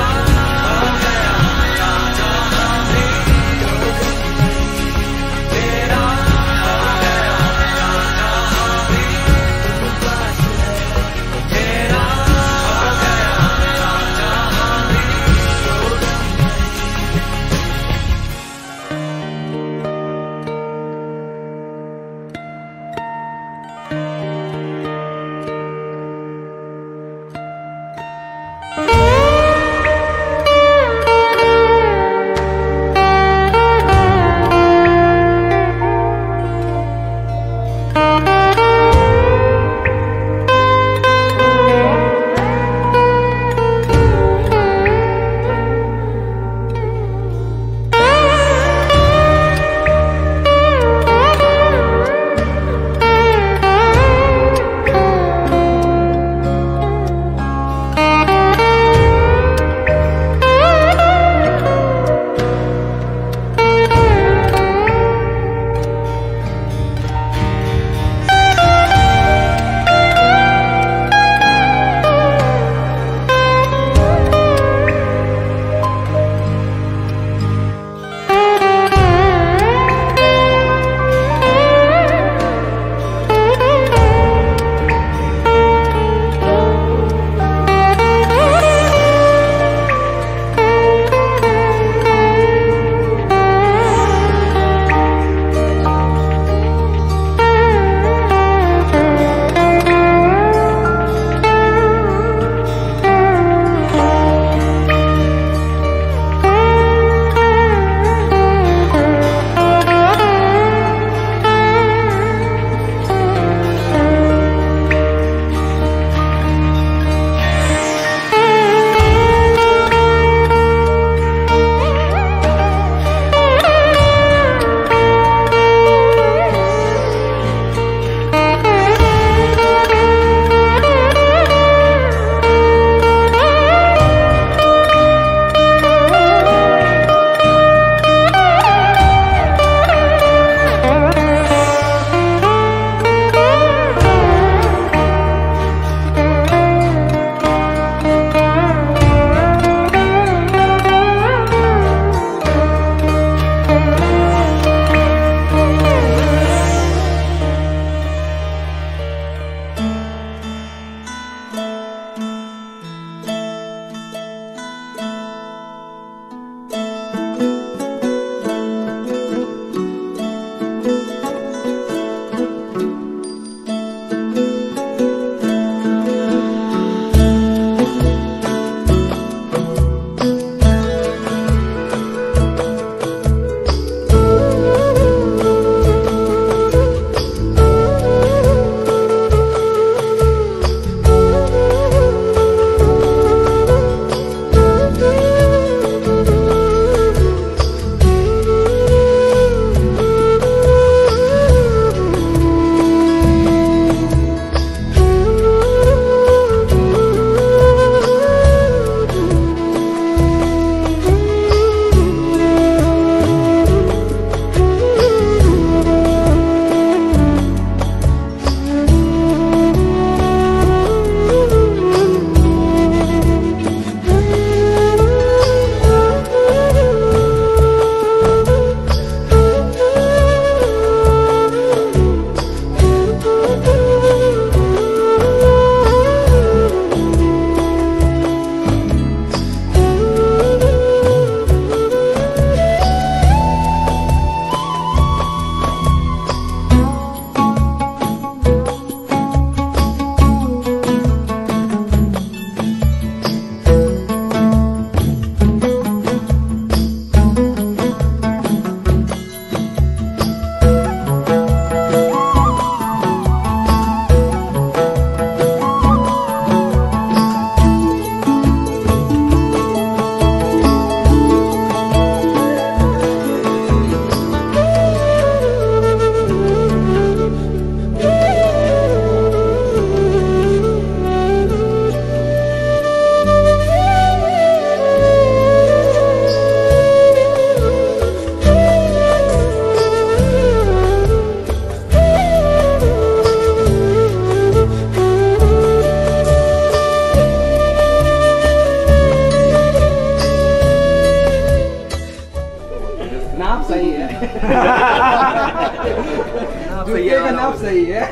जूते का नाप सही है।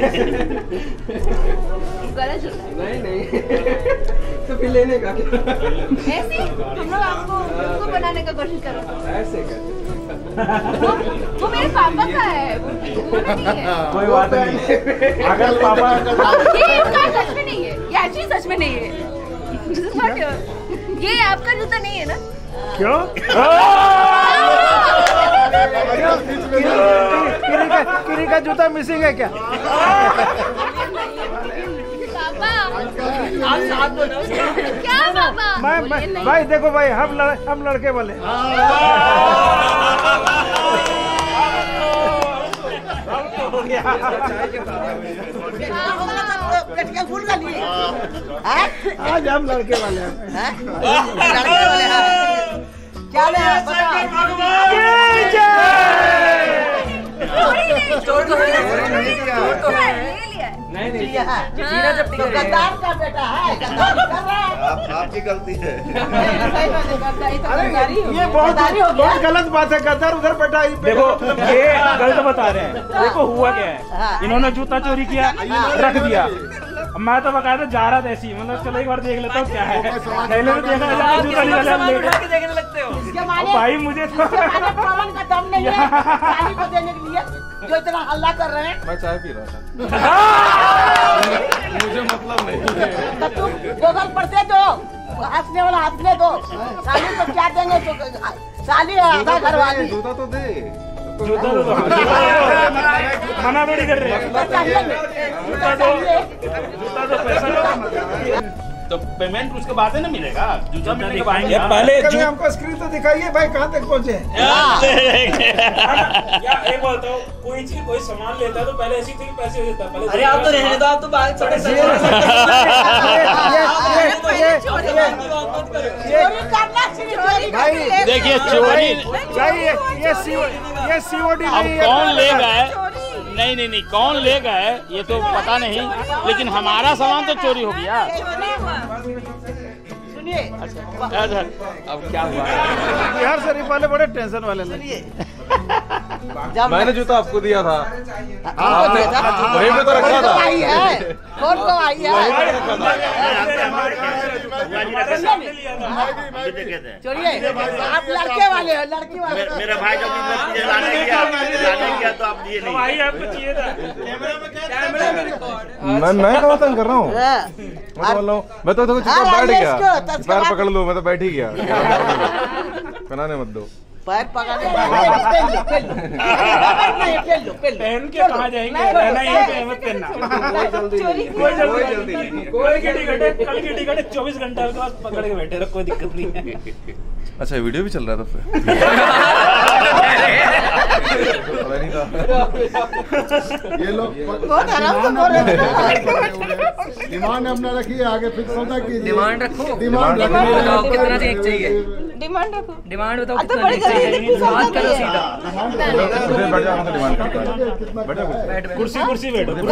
गलत जूता है। नहीं नहीं तो फिर लेने का क्या? ऐसे ही हम लोग आपको उसको बनाने का कोशिश करो। ऐसे कैसे? वो, वो मेरे पापा का है, वो वो नहीं है। कोई बात नहीं, अगर पापा ये इसका सच में नहीं है, ये एक्चुअली सच में नहीं है। This is not your- ये आपका जूता नहीं है ना? क्यों? किरी का किरी का जूता मिसिंग है क्या? पापा क्या पापा? मैं, मैं भाई देखो भाई, हम लड़, हम लड़के वाले फूल का लिए आज हम लड़के वाले हैं। लड़के वाले हैं क्या ले नहीं नहीं गद्दार का बेटा है, गद्दारी कर रहा है। आप आपकी गलती है। ये बहुत बहुत गलत बात है। गद्दार उधर बैठा। देखो ये गलत बता रहे हैं। देखो हुआ क्या है, इन्होंने जूता चोरी किया, रख दिया। मैं तो बकायदा जा रहा था ऐसी, मतलब चलो एक बार देख लेता हूँ क्या है। पहले तो देखा जूता निकाला देखने लगते हो भाई। मुझे प्रमाण का दम नहीं है गाली को देने के लिए जो इतना हल्ला कर रहे हैं। मैं चाय पी रहा था। मुझे मतलब नहीं। तो तुम गूगल पर दे दो, हंसने वाला हंसने दो। साली को क्या देंगे? तो साली है आधा घर वाली। जूता तो दे। जूता तो मना थोड़ी कर रहे हैं। जूता दो, जूता दो, पैसा दो। तो पेमेंट उसके बाद ही ना मिलेगा। जूता मिलने के बाद पहले हमको स्क्रीन तो दिखाइए भाई, कहाँ तक पहुँचे। या एक बोलता हूँ, कोई चीज कोई सामान लेता है तो पहले ऐसी थी कि पैसे देता है। अरे आप तो रहने दो, आप तो बात छोड़े। देखिए चोरी चाहिए ये ये सीओडी अब कौन ले गए? नहीं नहीं नहीं कौन ले गए ये तो पता नहीं, लेकिन हमारा सामान तो चोरी हो गया। सुनिए अच्छा अब क्या हुआ? बिहार शरीफ वाले बड़े टेंशन वाले लगे। मैंने जूता आपको दिया था, आपने वहीं पे तो रखा था। आई है कौन को आई है? चलिए आप लड़के वाले हो, लड़की वाले। मेरा भाई जब लाने गया लाने गया तो आप दिए नहीं। भाई आपको चाहिए था। मैं मैं कहाँ तंग कर रहा हूँ? मैं तो बोल रहा हूँ, मैं तो बैठ गया, पैर पकड़ लो, मैं तो बैठ ही गया। पहनाने मत दो। पैर पकड़ने पहन के कहाँ जाएंगे? रहना यहीं पे मत पहनना। कोई जल्दी नहीं, कोई की टिकट है, कल की टिकट है, चौबीस घंटे के बाद पकड़ के बैठे रहो, कोई दिक्कत नहीं है। अच्छा वीडियो भी चल रहा था फिर। ये लोग डिमांड अपना रखिए, आगे फिक्स होता कि डिमांड रखो। डिमांड बताओ कितना चाहिए? डिमांड रखो। डिमांड बताओ तो बड़ी जल्दी बात करो सीधा। बैठ जाओ, डिमांड करता है। बैठो कुर्सी कुर्सी बैठो। एक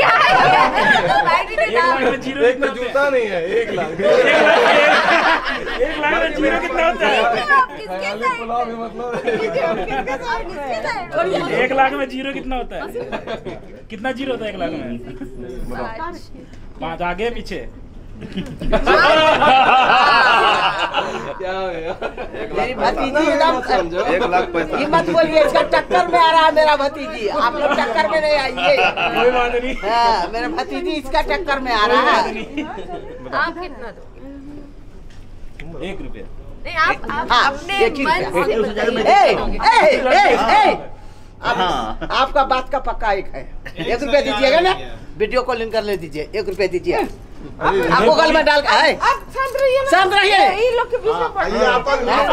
में जूता नहीं है, एक लाख एक लाख में जीरो कितना होता है? एक लाख में जीरो कितना होता है? कितना जीरो होता है एक लाख में? पाँच आगे पीछे। क्या मेरी भतीजी एकदम एक लाख पैसा। ये मत बोलिए, इसका टक्कर में आ रहा है मेरा भतीजी। आप लोग टक्कर में नहीं आइए। कोई बात नहीं। हाँ, मेरा भतीजी इसका टक्कर में आ रहा है। आप कितना दो? एक रुपया। नहीं आप आप हाँ, अपने एक ही मन रुपया। से बताइए। ए, ए, ए, ए, आप- आपका बात का पक्का एक है। एक रुपया दीजिएगा ना, वीडियो कॉलिंग कर ले दीजिए। एक रुपया दीजिए, आप गूगल में डाल के है। आप शांत रहिए, शांत रहिए। ये लोग के बीच में पड़ आइए, आप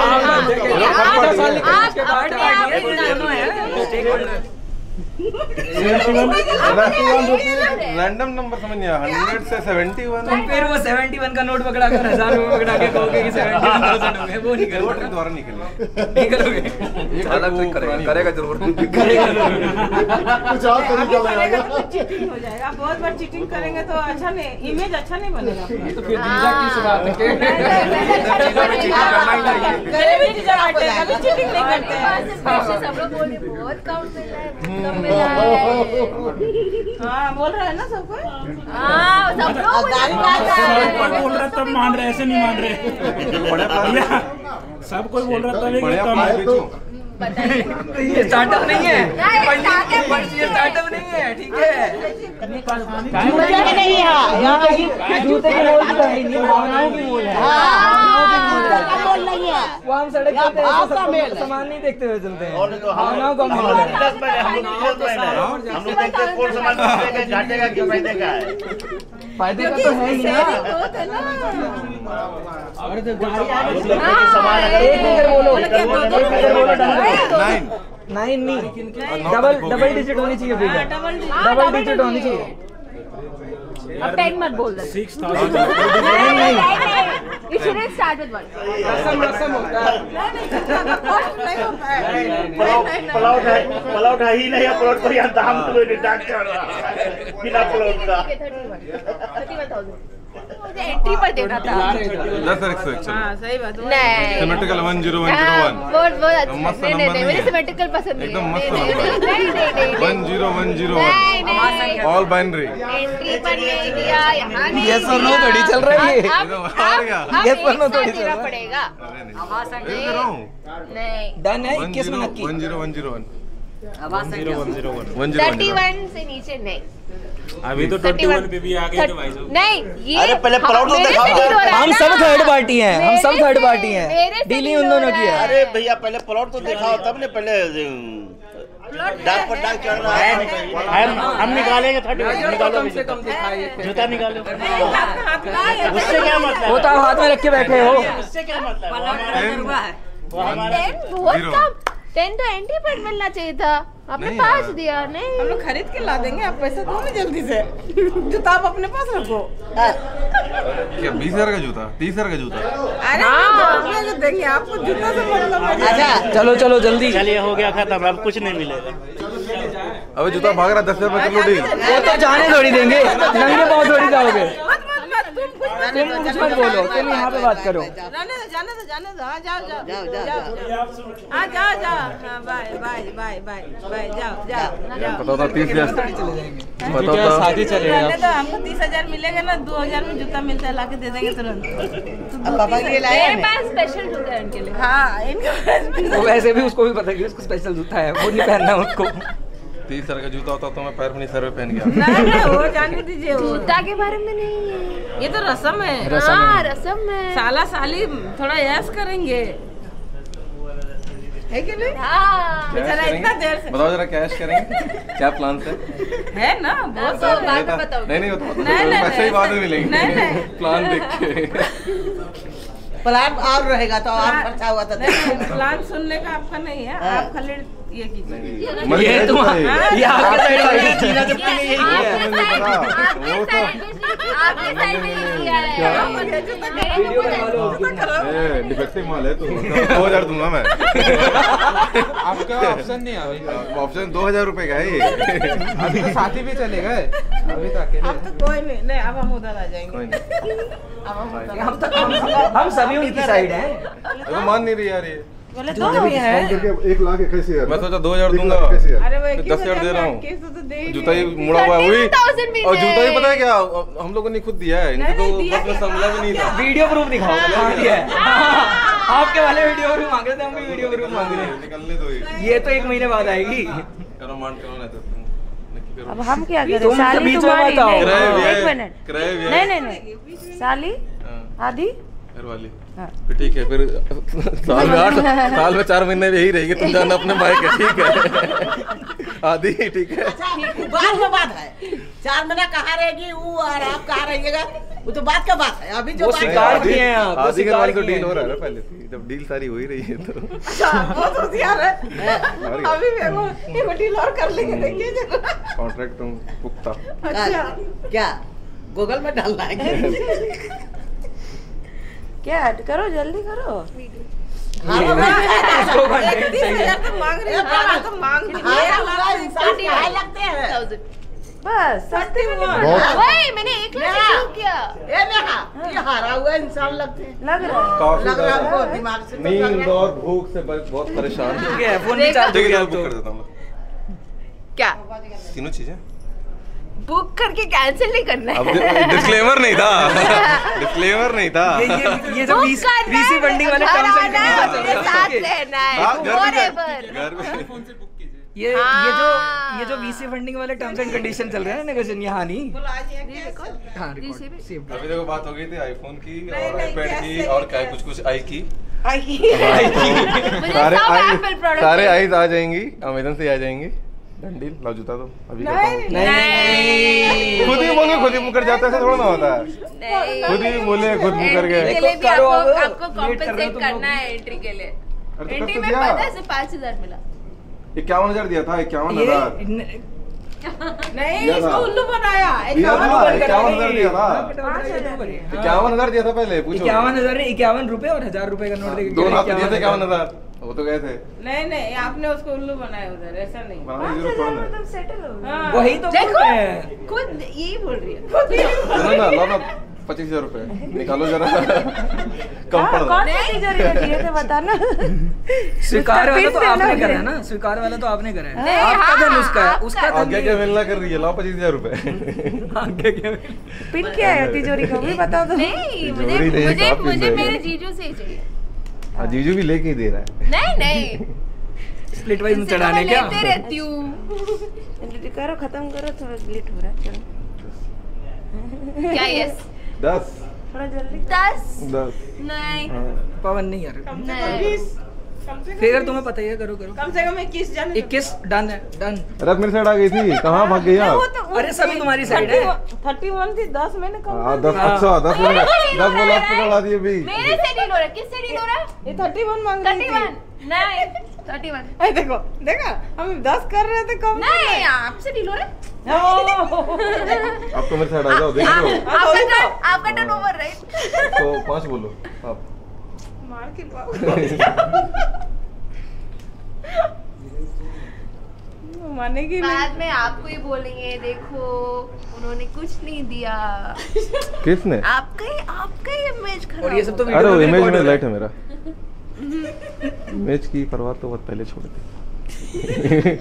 रैंडम नंबर समझ नहीं आया। हंड्रेड से सेवेंटी वन। फिर वो सेवेंटी वन का नोट पकड़ा कर हजार रुपए पकड़ा के कहोगे कि सेवेंटी वन थाउजेंड हो गए, वो नहीं नोट करोगे। के द्वारा निकले नहीं करोगे। करेगा जरूर। कुछ और तरीका लगाएगा। चीटिंग हो जाएगा। आप बहुत बार चीटिंग करेंगे तो अच्छा नहीं, इमेज अच्छा नहीं बनेगा। तो फिर जीजा की बात है। चीटिंग नहीं करते हैं। सब लोग बोल रहे बहुत काउंट मिल रहा है। हाँ बोल रहा है ना सबको। हाँ सब लोग बोल रहा तब मान रहे, ऐसे नहीं मान रहे। सब कोई बोल रहा था लेकिन ये स्टार्टअप नहीं है, ये स्टार्टअप नहीं है, ठीक है। जूते नहीं है, जूते के मोल नहीं, भावनाओं की मोल है। मोल नहीं है, वो हम सड़क पे सामान नहीं देखते हुए चलते हैं, भावनाओं का मोल है। हम लोग देखते हैं कौन सामान घाटे का कि फायदे का है। फायदे का तो है ही ना। अरे तो सामान नाइन नाइन नहीं, डबल डबल डिजिट होनी चाहिए भैया, डबल डिजिट होनी चाहिए। अब टेन मत बोल दे। सिक्स थाउजेंड नहीं नहीं, It shouldn't start with one. रसम रसम होता है। प्लॉट है, प्लॉट है ही नहीं, प्लॉट को यहाँ दाम तो नहीं डाक कर रहा बिना प्लॉट का। मुझे एंट्री पर देना था। दस एक सौ एक। हाँ सही बात। नहीं symmetrical one zero one zero one. बहुत बहुत अच्छा। नहीं नहीं मुझे सिमेट्रिकल पसंद नहीं। एकदम मस्त नहीं नहीं नहीं वन जीरो वन जीरो नहीं नहीं ऑल बाइनरी। एंट्री पर नहीं दिया, यहाँ नहीं। यस और नो थोड़ी चल रही है। यस और नो थोड़ी चल रहा पड़ेगा। नहीं डन है इक्कीस में नक्की। One zero one zero one one zero one zero one one zero thirty one से नीचे नहीं। अभी तो ट्वेंटी वन पे भी आ गए थे भाई साहब। नहीं ये अरे पहले प्लॉट तो दिखाओ। हम सब थर्ड पार्टी हैं, हम सब थर्ड पार्टी हैं, डीलिंग उन दोनों की है। अरे भैया पहले प्लॉट तो दिखाओ तब ने, पहले डाक पर डाक चढ़ रहा है। हम हम निकालेंगे थर्टी निकालो, कम से कम दिखाइए, जूता निकालो। उससे क्या मतलब? वो तो आप हाथ में रख के बैठे हो। उससे क्या मतलब? बहुत कम। टेन तो एंट्री पर मिलना चाहिए था, आपने पाँच दिया। नहीं हम लोग खरीद के ला देंगे, आप पैसा दो ना जल्दी से। जूता आप अपने पास रखो। क्या बीस हजार का जूता, तीस हजार का जूता? अरे देंगे आपको, जूता से मतलब। अच्छा चलो चलो जल्दी। चलिए हो गया खत्म, अब कुछ नहीं मिलेगा। अबे जूता भाग रहा, दस हजार रुपए किलो। वो तो जाने थोड़ी देंगे, नंगे पाँव थोड़ी जाओगे। तुम कुछ मत बोलो, तुम यहाँ पे बात करो। जाने दो जाने दो जाने दो। हाँ जाओ जाओ जाओ जाओ। हाँ जाओ जाओ। हाँ bye bye bye bye bye जाओ जाओ। पता था तीस हजार पता था शादी चलेगा। जाने दो, हमको तीस हजार मिलेगा ना, दो हजार में जूता मिलता है, लाके दे देंगे तुरंत। मेरे पास स्पेशल जूता है उनके लिए। हाँ इनके वो वैसे भी उसको भी पता है कि उसको स्पेशल जूता है, वो नहीं पहनना उसको। तीस हजार का जूता होता तो मैं पैर में नहीं सर पे पहन गया। नहीं वो जाने दीजिए, जूता के बारे में नहीं है, ये तो रस्म है। हाँ रस्म है। साला साली थोड़ा यस करेंगे, है कि नहीं? हाँ बेचारा इतना देर से। बताओ जरा कैश करेंगे क्या प्लान है? है ना बहुत तो बाद में बताओ। नहीं नहीं बताओ, पैसे ही बाद में मिलेंगे प्लान देख के। प्लान और रहेगा तो और खर्चा हुआ था। प्लान सुनने का आपका नहीं है, आप खाली ये कीजिए। ये तुम ये आपके साइड वाली चीना जब तक यही किया वो तो आपके साइड में ये किया है। वीडियो बना लो। ए डिफेक्टिव माल है तो दो हजार दूंगा मैं। आपका ऑप्शन नहीं है भाई, ऑप्शन दो हजार रुपए का है ये। अभी तो साथी भी चले गए, अभी तो अकेले। अब तो कोई नहीं नहीं, अब हम उधर आ जाएंगे। अब हम उधर हम तो हम सभी उनकी साइड हैं। तो मान नहीं रही यार ये। बोले दो भी है। एक लाख इक्कीस हजार। मैं सोचा दो हजार दूंगा, अरे वो दस हजार दे रहा हूँ। हूँ। जूता ही मुड़ा हुआ है हुई, और जूता ही पता है क्या हम लोगों ने खुद दिया है, इनके तो बस में संभला भी नहीं था। वीडियो प्रूफ दिखाओ। हाँ दिया है, आपके वाले वीडियो प्रूफ मांग रहे थे, हम भी वीडियो प्रूफ मांग रहे हैं। निकलने दो ये तो एक महीने बाद आएगी। करो मान करो ना तो अब हम क्या करें? तुम साली बीच में तुम्हारी मत आओ। नहीं, किराए भी है, एक मिनट। किराए भी है। नहीं नहीं नहीं, साली आधी घर वाली फिर ठीक है, फिर साल में आठ साल में चार महीने यही रहेगी, तुम जाना अपने भाई के। ठीक है आदि ठीक है। बात में बात है, चार महीना कहाँ रहेगी वो और आप कहाँ रहिएगा, वो तो बात का बात है। अभी जो वो शिकार किए हैं आप, वो आदि के शिकार वाली तो किए डील हो हैं। रहा है ना पहले से, जब डील सारी हो ही रही है तो बहुत होशियार है। अभी भी एगो एगो डील और कर लेंगे, देखिए जरा। कॉन्ट्रैक्ट तुम पुख्ता। अच्छा क्या गूगल में डालना है क्या ऐड करो, जल्दी करो। इसको content तीस चाहिए। हजार तो मांग रही है, तो मांग लीजिए। इंसान क्या लगते हैं बस सस्ती में वही मैंने एक लाख से शुरू किया। ये नेहा, ये हारा हुआ इंसान लगते हैं। लग रहा है, काफी लग रहा है ज्यादा आपको, दिमाग से तो लग नींद रहा है। और भूख से बहुत बहुत परेशान ठीक है, फोन नहीं चार्ज हो ठीक गया है अब बुक तो। कर देता हूँ। क्या तीनों चीजें बुक करके कैंसिल नहीं करना अब है। डिस्क्लेमर नहीं था डिस्क्लेमर नहीं था ये ये ये जो वीसी फंडिंग वाले टर्म्स एंड कंडीशंस साथ रहना है forever। ये ये जो ये जो वीसी फंडिंग वाले टर्म्स एंड कंडीशन चल रहे हैं नेगोशिएशन यहाँ नहीं। हाँ रिकॉर्ड सेव। अभी देखो बात हो गई थी आईफोन की और आईपैड की और क्या कुछ कुछ आई की आई सारे आई सारे आईज आ जाएंगी अमेजन से आ जाएंगी। डंडील लाओ जूता दो अभी नहीं नहीं खुद ही बोले खुद ही मुकर जाता है थोड़ा ना होता है खुद ही बोले खुद मुकर गए आपको आपको कॉम्पेंसेट करना है एंट्री के लिए। एंट्री में पता है पाँच हजार मिला इक्यावन हजार दिया था इक्यावन हजार नहीं इसको उल्लू बनाया इक्यावन हजार दिया था इक्यावन हजार दिया था पहले पूछो इक्यावन हजार इक्यावन रुपए और हजार रुपए का नोट दो लाख दिए थे इक्यावन हजार वो तो गए थे। नहीं नहीं आपने उसको उल्लू बनाया उधर ऐसा नहीं तुम सेटल हो वही तो देखो खुद यही बोल रही है ना लो ना पच्चीस हजार रुपए निकालो जरा कम पड़ कौन सी जरूरत है तो बताना। स्वीकार वाला तो आपने करा है ना स्वीकार वाला तो आपने करा है आपका धन उसका है उसका आगे क्या मिलना कर रही है लाओ पच्चीस हजार रुपए आगे क्या पिन क्या है तिजोरी का भी बता दो। नहीं मुझे मुझे मुझे मेरे जीजू से ही चाहिए। हाँ जीजू भी लेके ही दे रहा है। नहीं नहीं स्प्लिट वाइज में चढ़ाने क्या लेते रहती हूँ। करो खत्म करो थोड़ा लेट हो रहा है चलो। क्या यस दस थोड़ा जल्दी दस दस नहीं पवन नहीं यार कम से कम बीस फिर तुम्हें पता ही है करो करो कम से कम इक्कीस जन इक्कीस डन है डन। अरे मेरी साइड आ गई थी कहाँ भाग गई आप? अरे सभी तुम्हारी साइड है थर्टी वन थी दस मैंने कम हाँ दस अच्छा दस मैंने दस वो लाख पकड़ा दिए भी मेरे से डील हो रहा है किससे डील हो रहा है? ये थर्टी वन मांग थर्टी वन नहीं थर्टी वन अरे देखो देखा हम दस कर रहे थे कम नहीं आपसे डील हो रहा है। अब तो मेरे साइड आ जाओ देख लो आपका टर्न आपका टर्न ओवर राइट तो पाँच बोलो आप मार के मानेगी नहीं बाद में आपको ही बोलेंगे देखो उन्होंने कुछ नहीं दिया। किसने? आपका ही आपका ही इमेज खराब और ये सब तो अरे वो इमेज में लाइट है मेरा इमेज की परवाह तो बहुत पहले छोड़ दी।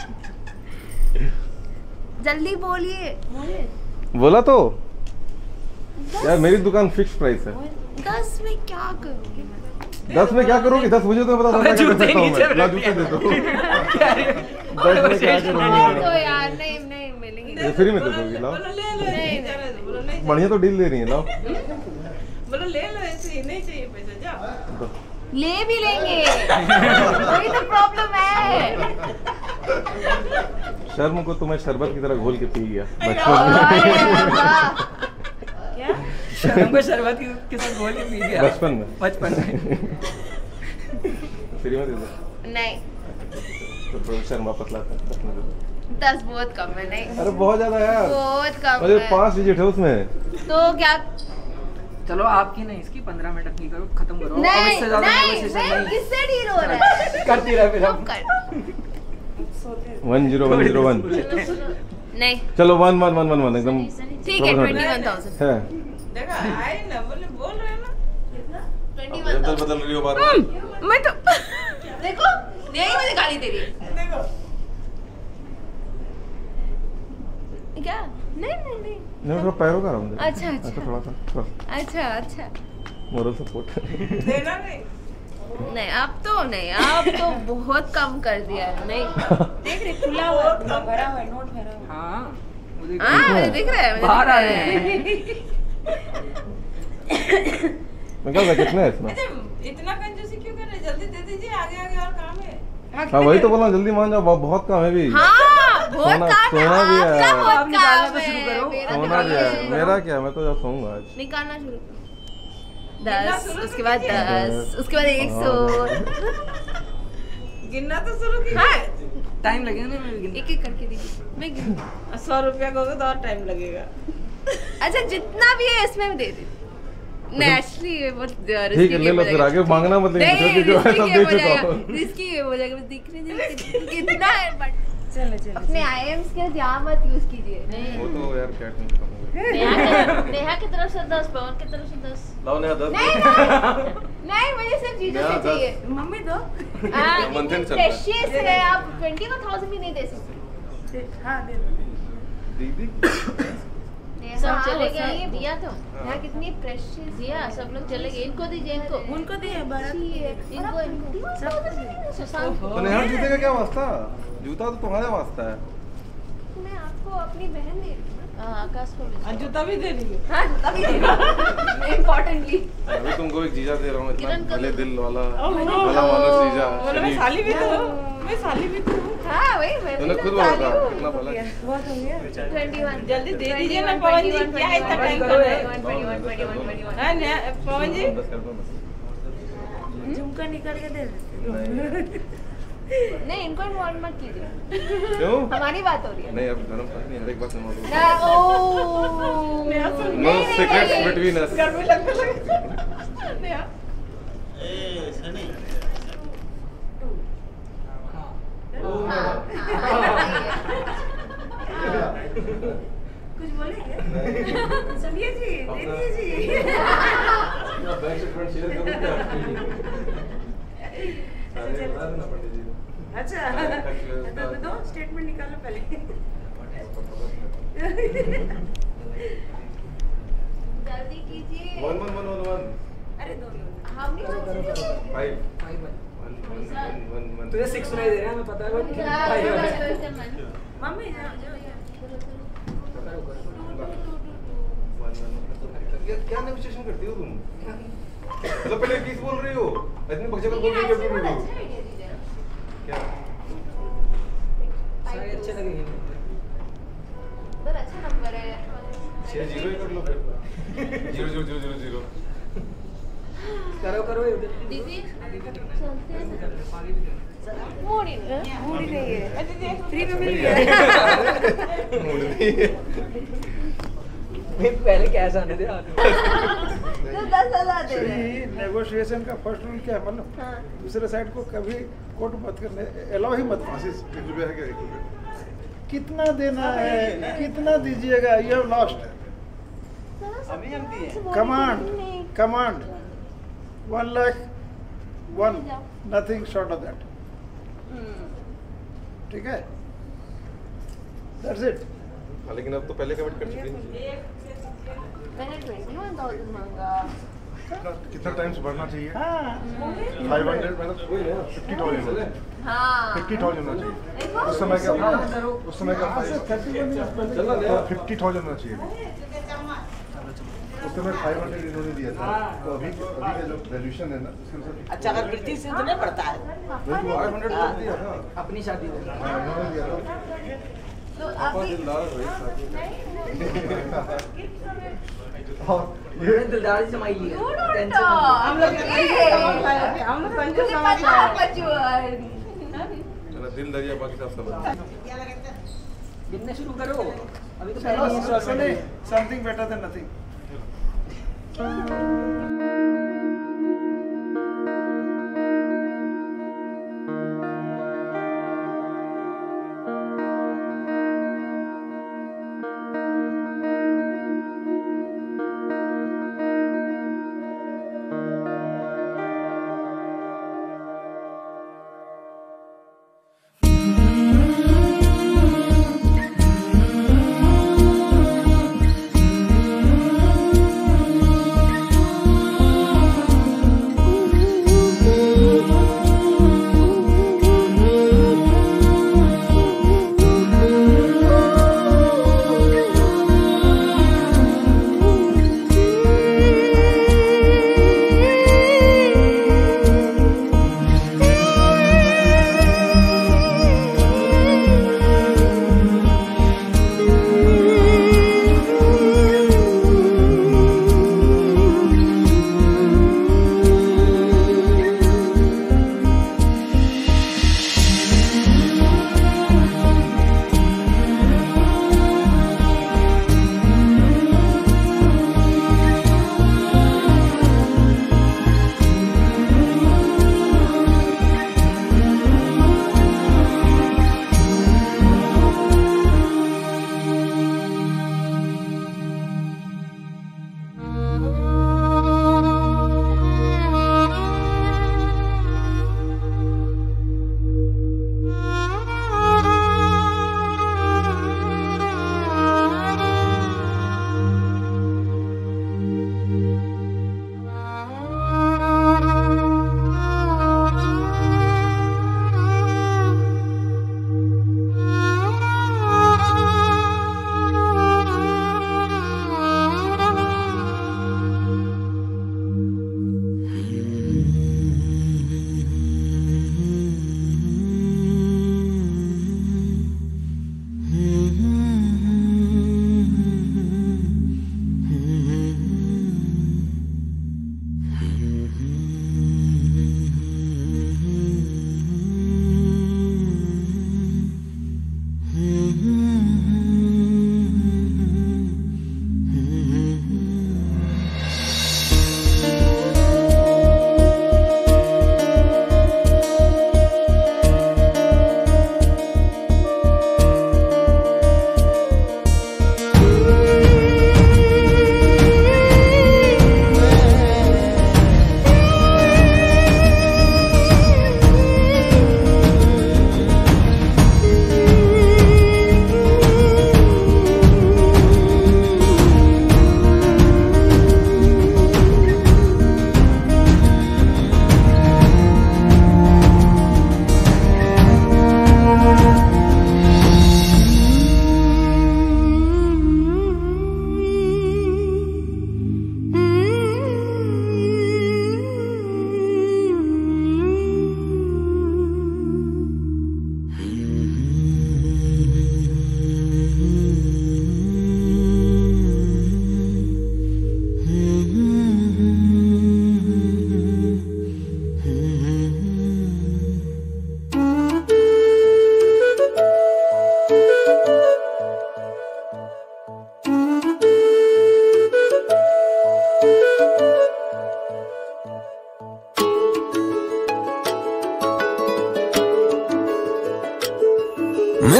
जल्दी बोलिए बोला तो यार मेरी दुकान फिक्स प्राइस है। दस में क्या करूँगी मैं? दस में क्या करोगी? दस मुझे तो बता दो क्या कर सकता हूँ मैं। ला जूते दे दो। दस में क्या करोगी? तो यार नहीं नहीं मिलेंगे। फ्री में दे दोगी लाओ। बढ़िया तो डील दे रही है लाओ। बोलो ले लो ऐसे नहीं चाहिए पैसा जाओ। ले भी लेंगे वही तो प्रॉब्लम है। शर्म को तो मैं शरबत की तरह घोल के पी गया बचपन में। क्या शर्म को शरबत के साथ घोल के पी गया बचपन में बचपन में फ्री में दे दो। नहीं तो शर्मा पतला था दस में दे दो। दस बहुत कम है। नहीं अरे बहुत ज्यादा यार बहुत कम मुझे है। पांच डिजिट है उसमें तो क्या चलो आपकी नहीं इसकी पंद्रह मिनट की करो खत्म करो। नहीं अब इससे ज्यादा नहीं नेगोशिएशन नहीं नहीं किससे डील हो रहा है? करती रहे फिर हम one zero one zero one नहीं चलो one one one one one एकदम ठीक है ट्वेंटी वन थाउजेंड है। देखा आई ना बोले बोल रहे ना ट्वेंटी बदल बदल रही हो बार बार। मैं तो देखो यही मुझे गाली दे रही है। देखो क्या नहीं नहीं नहीं नहीं थोड़ा पैरों का रहा हूँ अच्छा अच्छा थोड़ा सा थोड़ा अच्छा अच्छा मोरल सपोर्ट देना नहीं नहीं अब तो नहीं अब तो बहुत कम कर दिया है। नहीं देख रहे खुला हुआ भरा हुआ नोट भरा हुआ। हाँ हाँ दिख रहा है बाहर आ रहे हैं। मैं क्या कितना है इसमें? इतना कंजूसी क्यों कर रहे? जल्दी दे दीजिए आगे आगे और काम है। हाँ वही तो बोला जल्दी मान जाओ बहुत काम है भी। हाँ बहुत सोना काम है। सोना भी है आपका बहुत आप निकालना काम तो शुरू है। करो। मेरा सोना तो भी है नहीं मेरा क्या मैं तो जब सोऊंगा आज। निकालना शुरू दस उसके बाद दस उसके बाद एक सौ गिनना तो शुरू कीजिए। हाँ टाइम लगेगा ना मैं गिन- एक एक करके दीजिए मैं गिन सौ रुपया कहोगे तो और टाइम लगेगा। अच्छा जितना भी है इसमें दे दी नेचुरली बहुत ठीक है ले लो फिर आगे मांगना मत लेकिन जो है सब दे चुका हूँ। रिस्की है हो जाएगा दिखने दीजिए कितना है बट चलो चलो अपने आईएम्स के यहाँ मत यूज कीजिए। वो तो यार क्या तुम कहोगे। नेहा नेहा की तरफ से दस पवन की तरफ से दस लाओ नेहा दस नहीं नहीं नहीं मुझे सिर्फ जीजू नेहा से दस। चाहिए मम्मी दो मंथन चल रहा है। प्रेशियस है आप ट्वेंटी वन थाउजेंड भी नहीं दे सकते। हाँ दे दीदी सब चले गए ये दिया तो यहाँ कितनी प्रेशियस दिया सब लोग चले गए इनको दीजिए इनको उनको दिए भारत इनको सुशांत तो नेहा जूते का क्या वास्ता? जूता तो तुम्हारा वास्ता है। मैं आपको अपनी बहन दे आकाश को जूता भी दे दीजिए। हाँ जूता भी दे इम्पोर्टेंटली अभी तुमको एक जीजा दे रहा हूँ, इतना किरण को भले दिल वाला ओह, भला मानुस जीजा। बोलो मैं साली भी तो हूँ, मैं साली भी तो हूँ। हाँ वही मैं तूने खुद बोला था कितना भला। बहुत हो गया। ट्वेंटी वन जल्दी दे दीजिए ना पवन जी, क्या इतना टाइम कर रहे हैं? हाँ ना पवन जी झुमका निकाल के दे देते। नहीं इनको इन्वॉल्व मत कीजिए। क्यों? हमारी बात हो रही है। नहीं अब धर्म पत्नी नहीं, हर एक बात में मौजूद ना oh no secrets between us. घर में लगने लगे। ए सनी कुछ बोलेंगे? सुनिए जी, देखिए जी। अच्छा तो दो स्टेटमेंट निकालो पहले। जल्दी कीजिए। One one one one one. अरे दो दो। हम नहीं five five one one one one. तुझे सिक्स सुनाई दे रहा है, मैं पता है वो मम्मी जाओ जाओ ये क्या नेगोशिएशन करती हो तुम? मतलब पहले किस बोल रही हो, इतनी बकचक बोल रही हो क्यों? क्या सारे अच्छे लगेंगे। पर अच्छा नंबर है। छह जीरो ही कर लो फिर। Zero zero zero zero zero. करो करो ये दीदी चलते हैं। मोड़ी नहीं मोड़ी नहीं है। अच्छा जी फ्री में मिल गया। मोड़ी नहीं है। मैं पहले कैसा आने दे तो दस हजार दे रहे हैं। नेगोशिएशन का फर्स्ट रूल क्या है मालूम? दूसरे साइड को कभी कोट मत करने, अलाउ ही मत। कितना देना है, कितना दीजिएगा, you have lost. Command command one lakh one, nothing short of that. ठीक है, दैट्स इट। लेकिन अब तो पहले कमिट कर चुकी थी। मैंने ट्वेंटी वन थाउजेंड मांगा। कितना टाइम्स बढ़ना चाहिए? फाइव हंड्रेड मतलब फिफ्टी थाउजेंड हाँ फिफ्टी थाउजेंड होना चाहिए उस समय का। उस समय का फिफ्टी थाउजेंड होना चाहिए। उस समय फाइव हंड्रेड इन्होंने दिया था, तो अभी अभी का जो वैल्यूएशन है ना उसके अनुसार। अच्छा अगर वृद्धि से तो नहीं बढ़ता है। फाइव हंड्रेड दिया था अपनी शादी में। हाँ इन्होंने दिया था। तो अभी ये दिलदारी जमाई ली है। हम लोग हम लोग कंजूस समझ रहे हैं। दिल दरिया बाकी सब सब। गिनने शुरू करो अभी तो चलो something better than nothing. Thank you.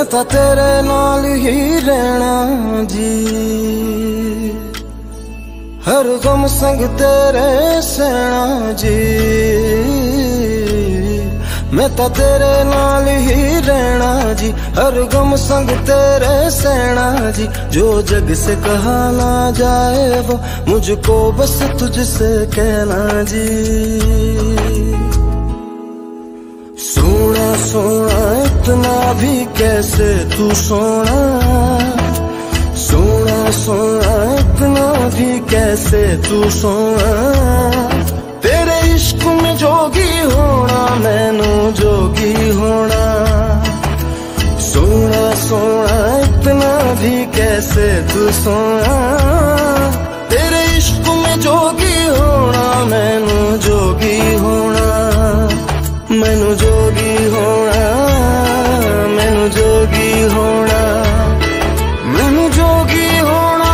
मैं तो तेरे नाल ही रहना जी, हर गम संग तेरे सहना जी। मैं तो तेरे नाल ही रहना जी, हर गम संग तेरे सहना जी। जो जग से कहा ना जाए वो मुझको बस तुझसे कहना जी। सोना सोना इतना भी कैसे तू सोना, सोना सोना इतना भी कैसे तू सोना। तेरे इश्क में जोगी होना मैनू जोगी होना। सोना सोना इतना भी कैसे तू सोना। तेरे इश्क में जोगी होना मैनू जोगी होना। मैनू जोगी होना, मैनू जोगी होना, मैनू जोगी होना।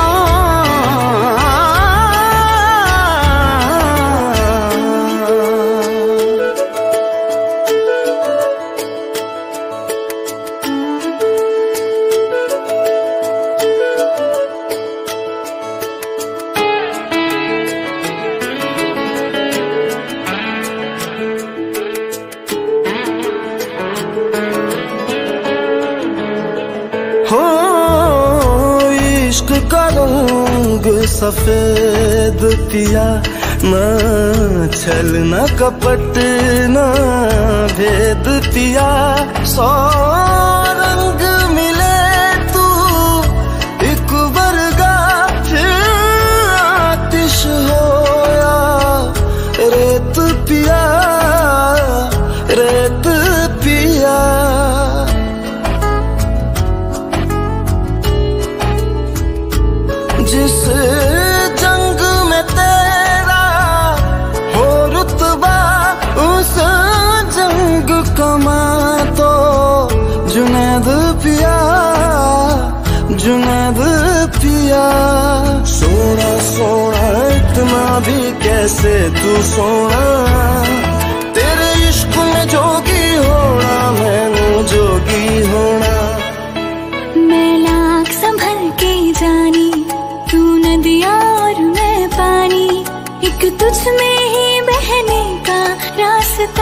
सफेद पिया ना छल ना कपट ना भेद पिया। सौ रंग मिले तू एक वर्गा फिर आतिश होया रेत पिया रेत पिया। जिस जंग में तेरा हो रुतबा उस जंग कमा तो जुनैद पिया जुनैद पिया। सोना सोना इतना भी कैसे तू सोना। तेरे इश्क में जोगी होना मैनू जोगी होना। मैं लाख संभल के जानी तू नदिया और मैं पानी, एक तुझ में ही बहने का रास्ता।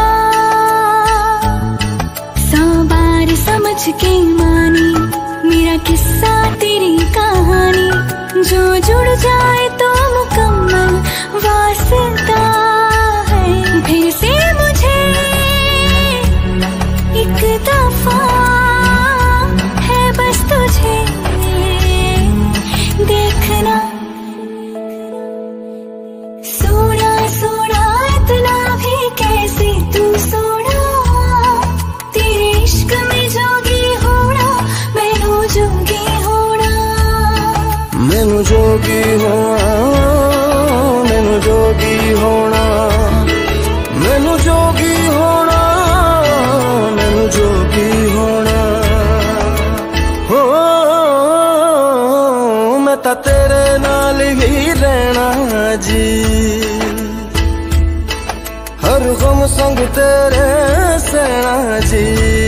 सौ बार समझ के मानी मेरा किस्सा तेरी कहानी। जो जुड़ जाए तो मुकम्मल वास्ता है। फिर से मुझे एक दफा है बस तुझे देखना। सोना सोना इतना भी कैसे तू सोना। तेरे इश्क में जोगी होना मैनू जोगी होना। मैनू जोगी होना मैनू जोगी होना। मैनू जोगी होना मैनू जोगी होना। हो मैं तो तेरे नाल ही रहना जी, हर गम संग तेरे सहना जी।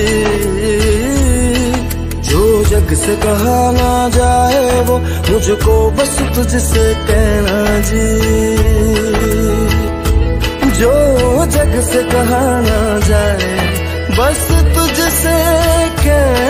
जो जग से कहा ना जाए वो मुझको बस तुझसे कहना जी। जो जग से कहा ना जाए बस तुझसे कहना।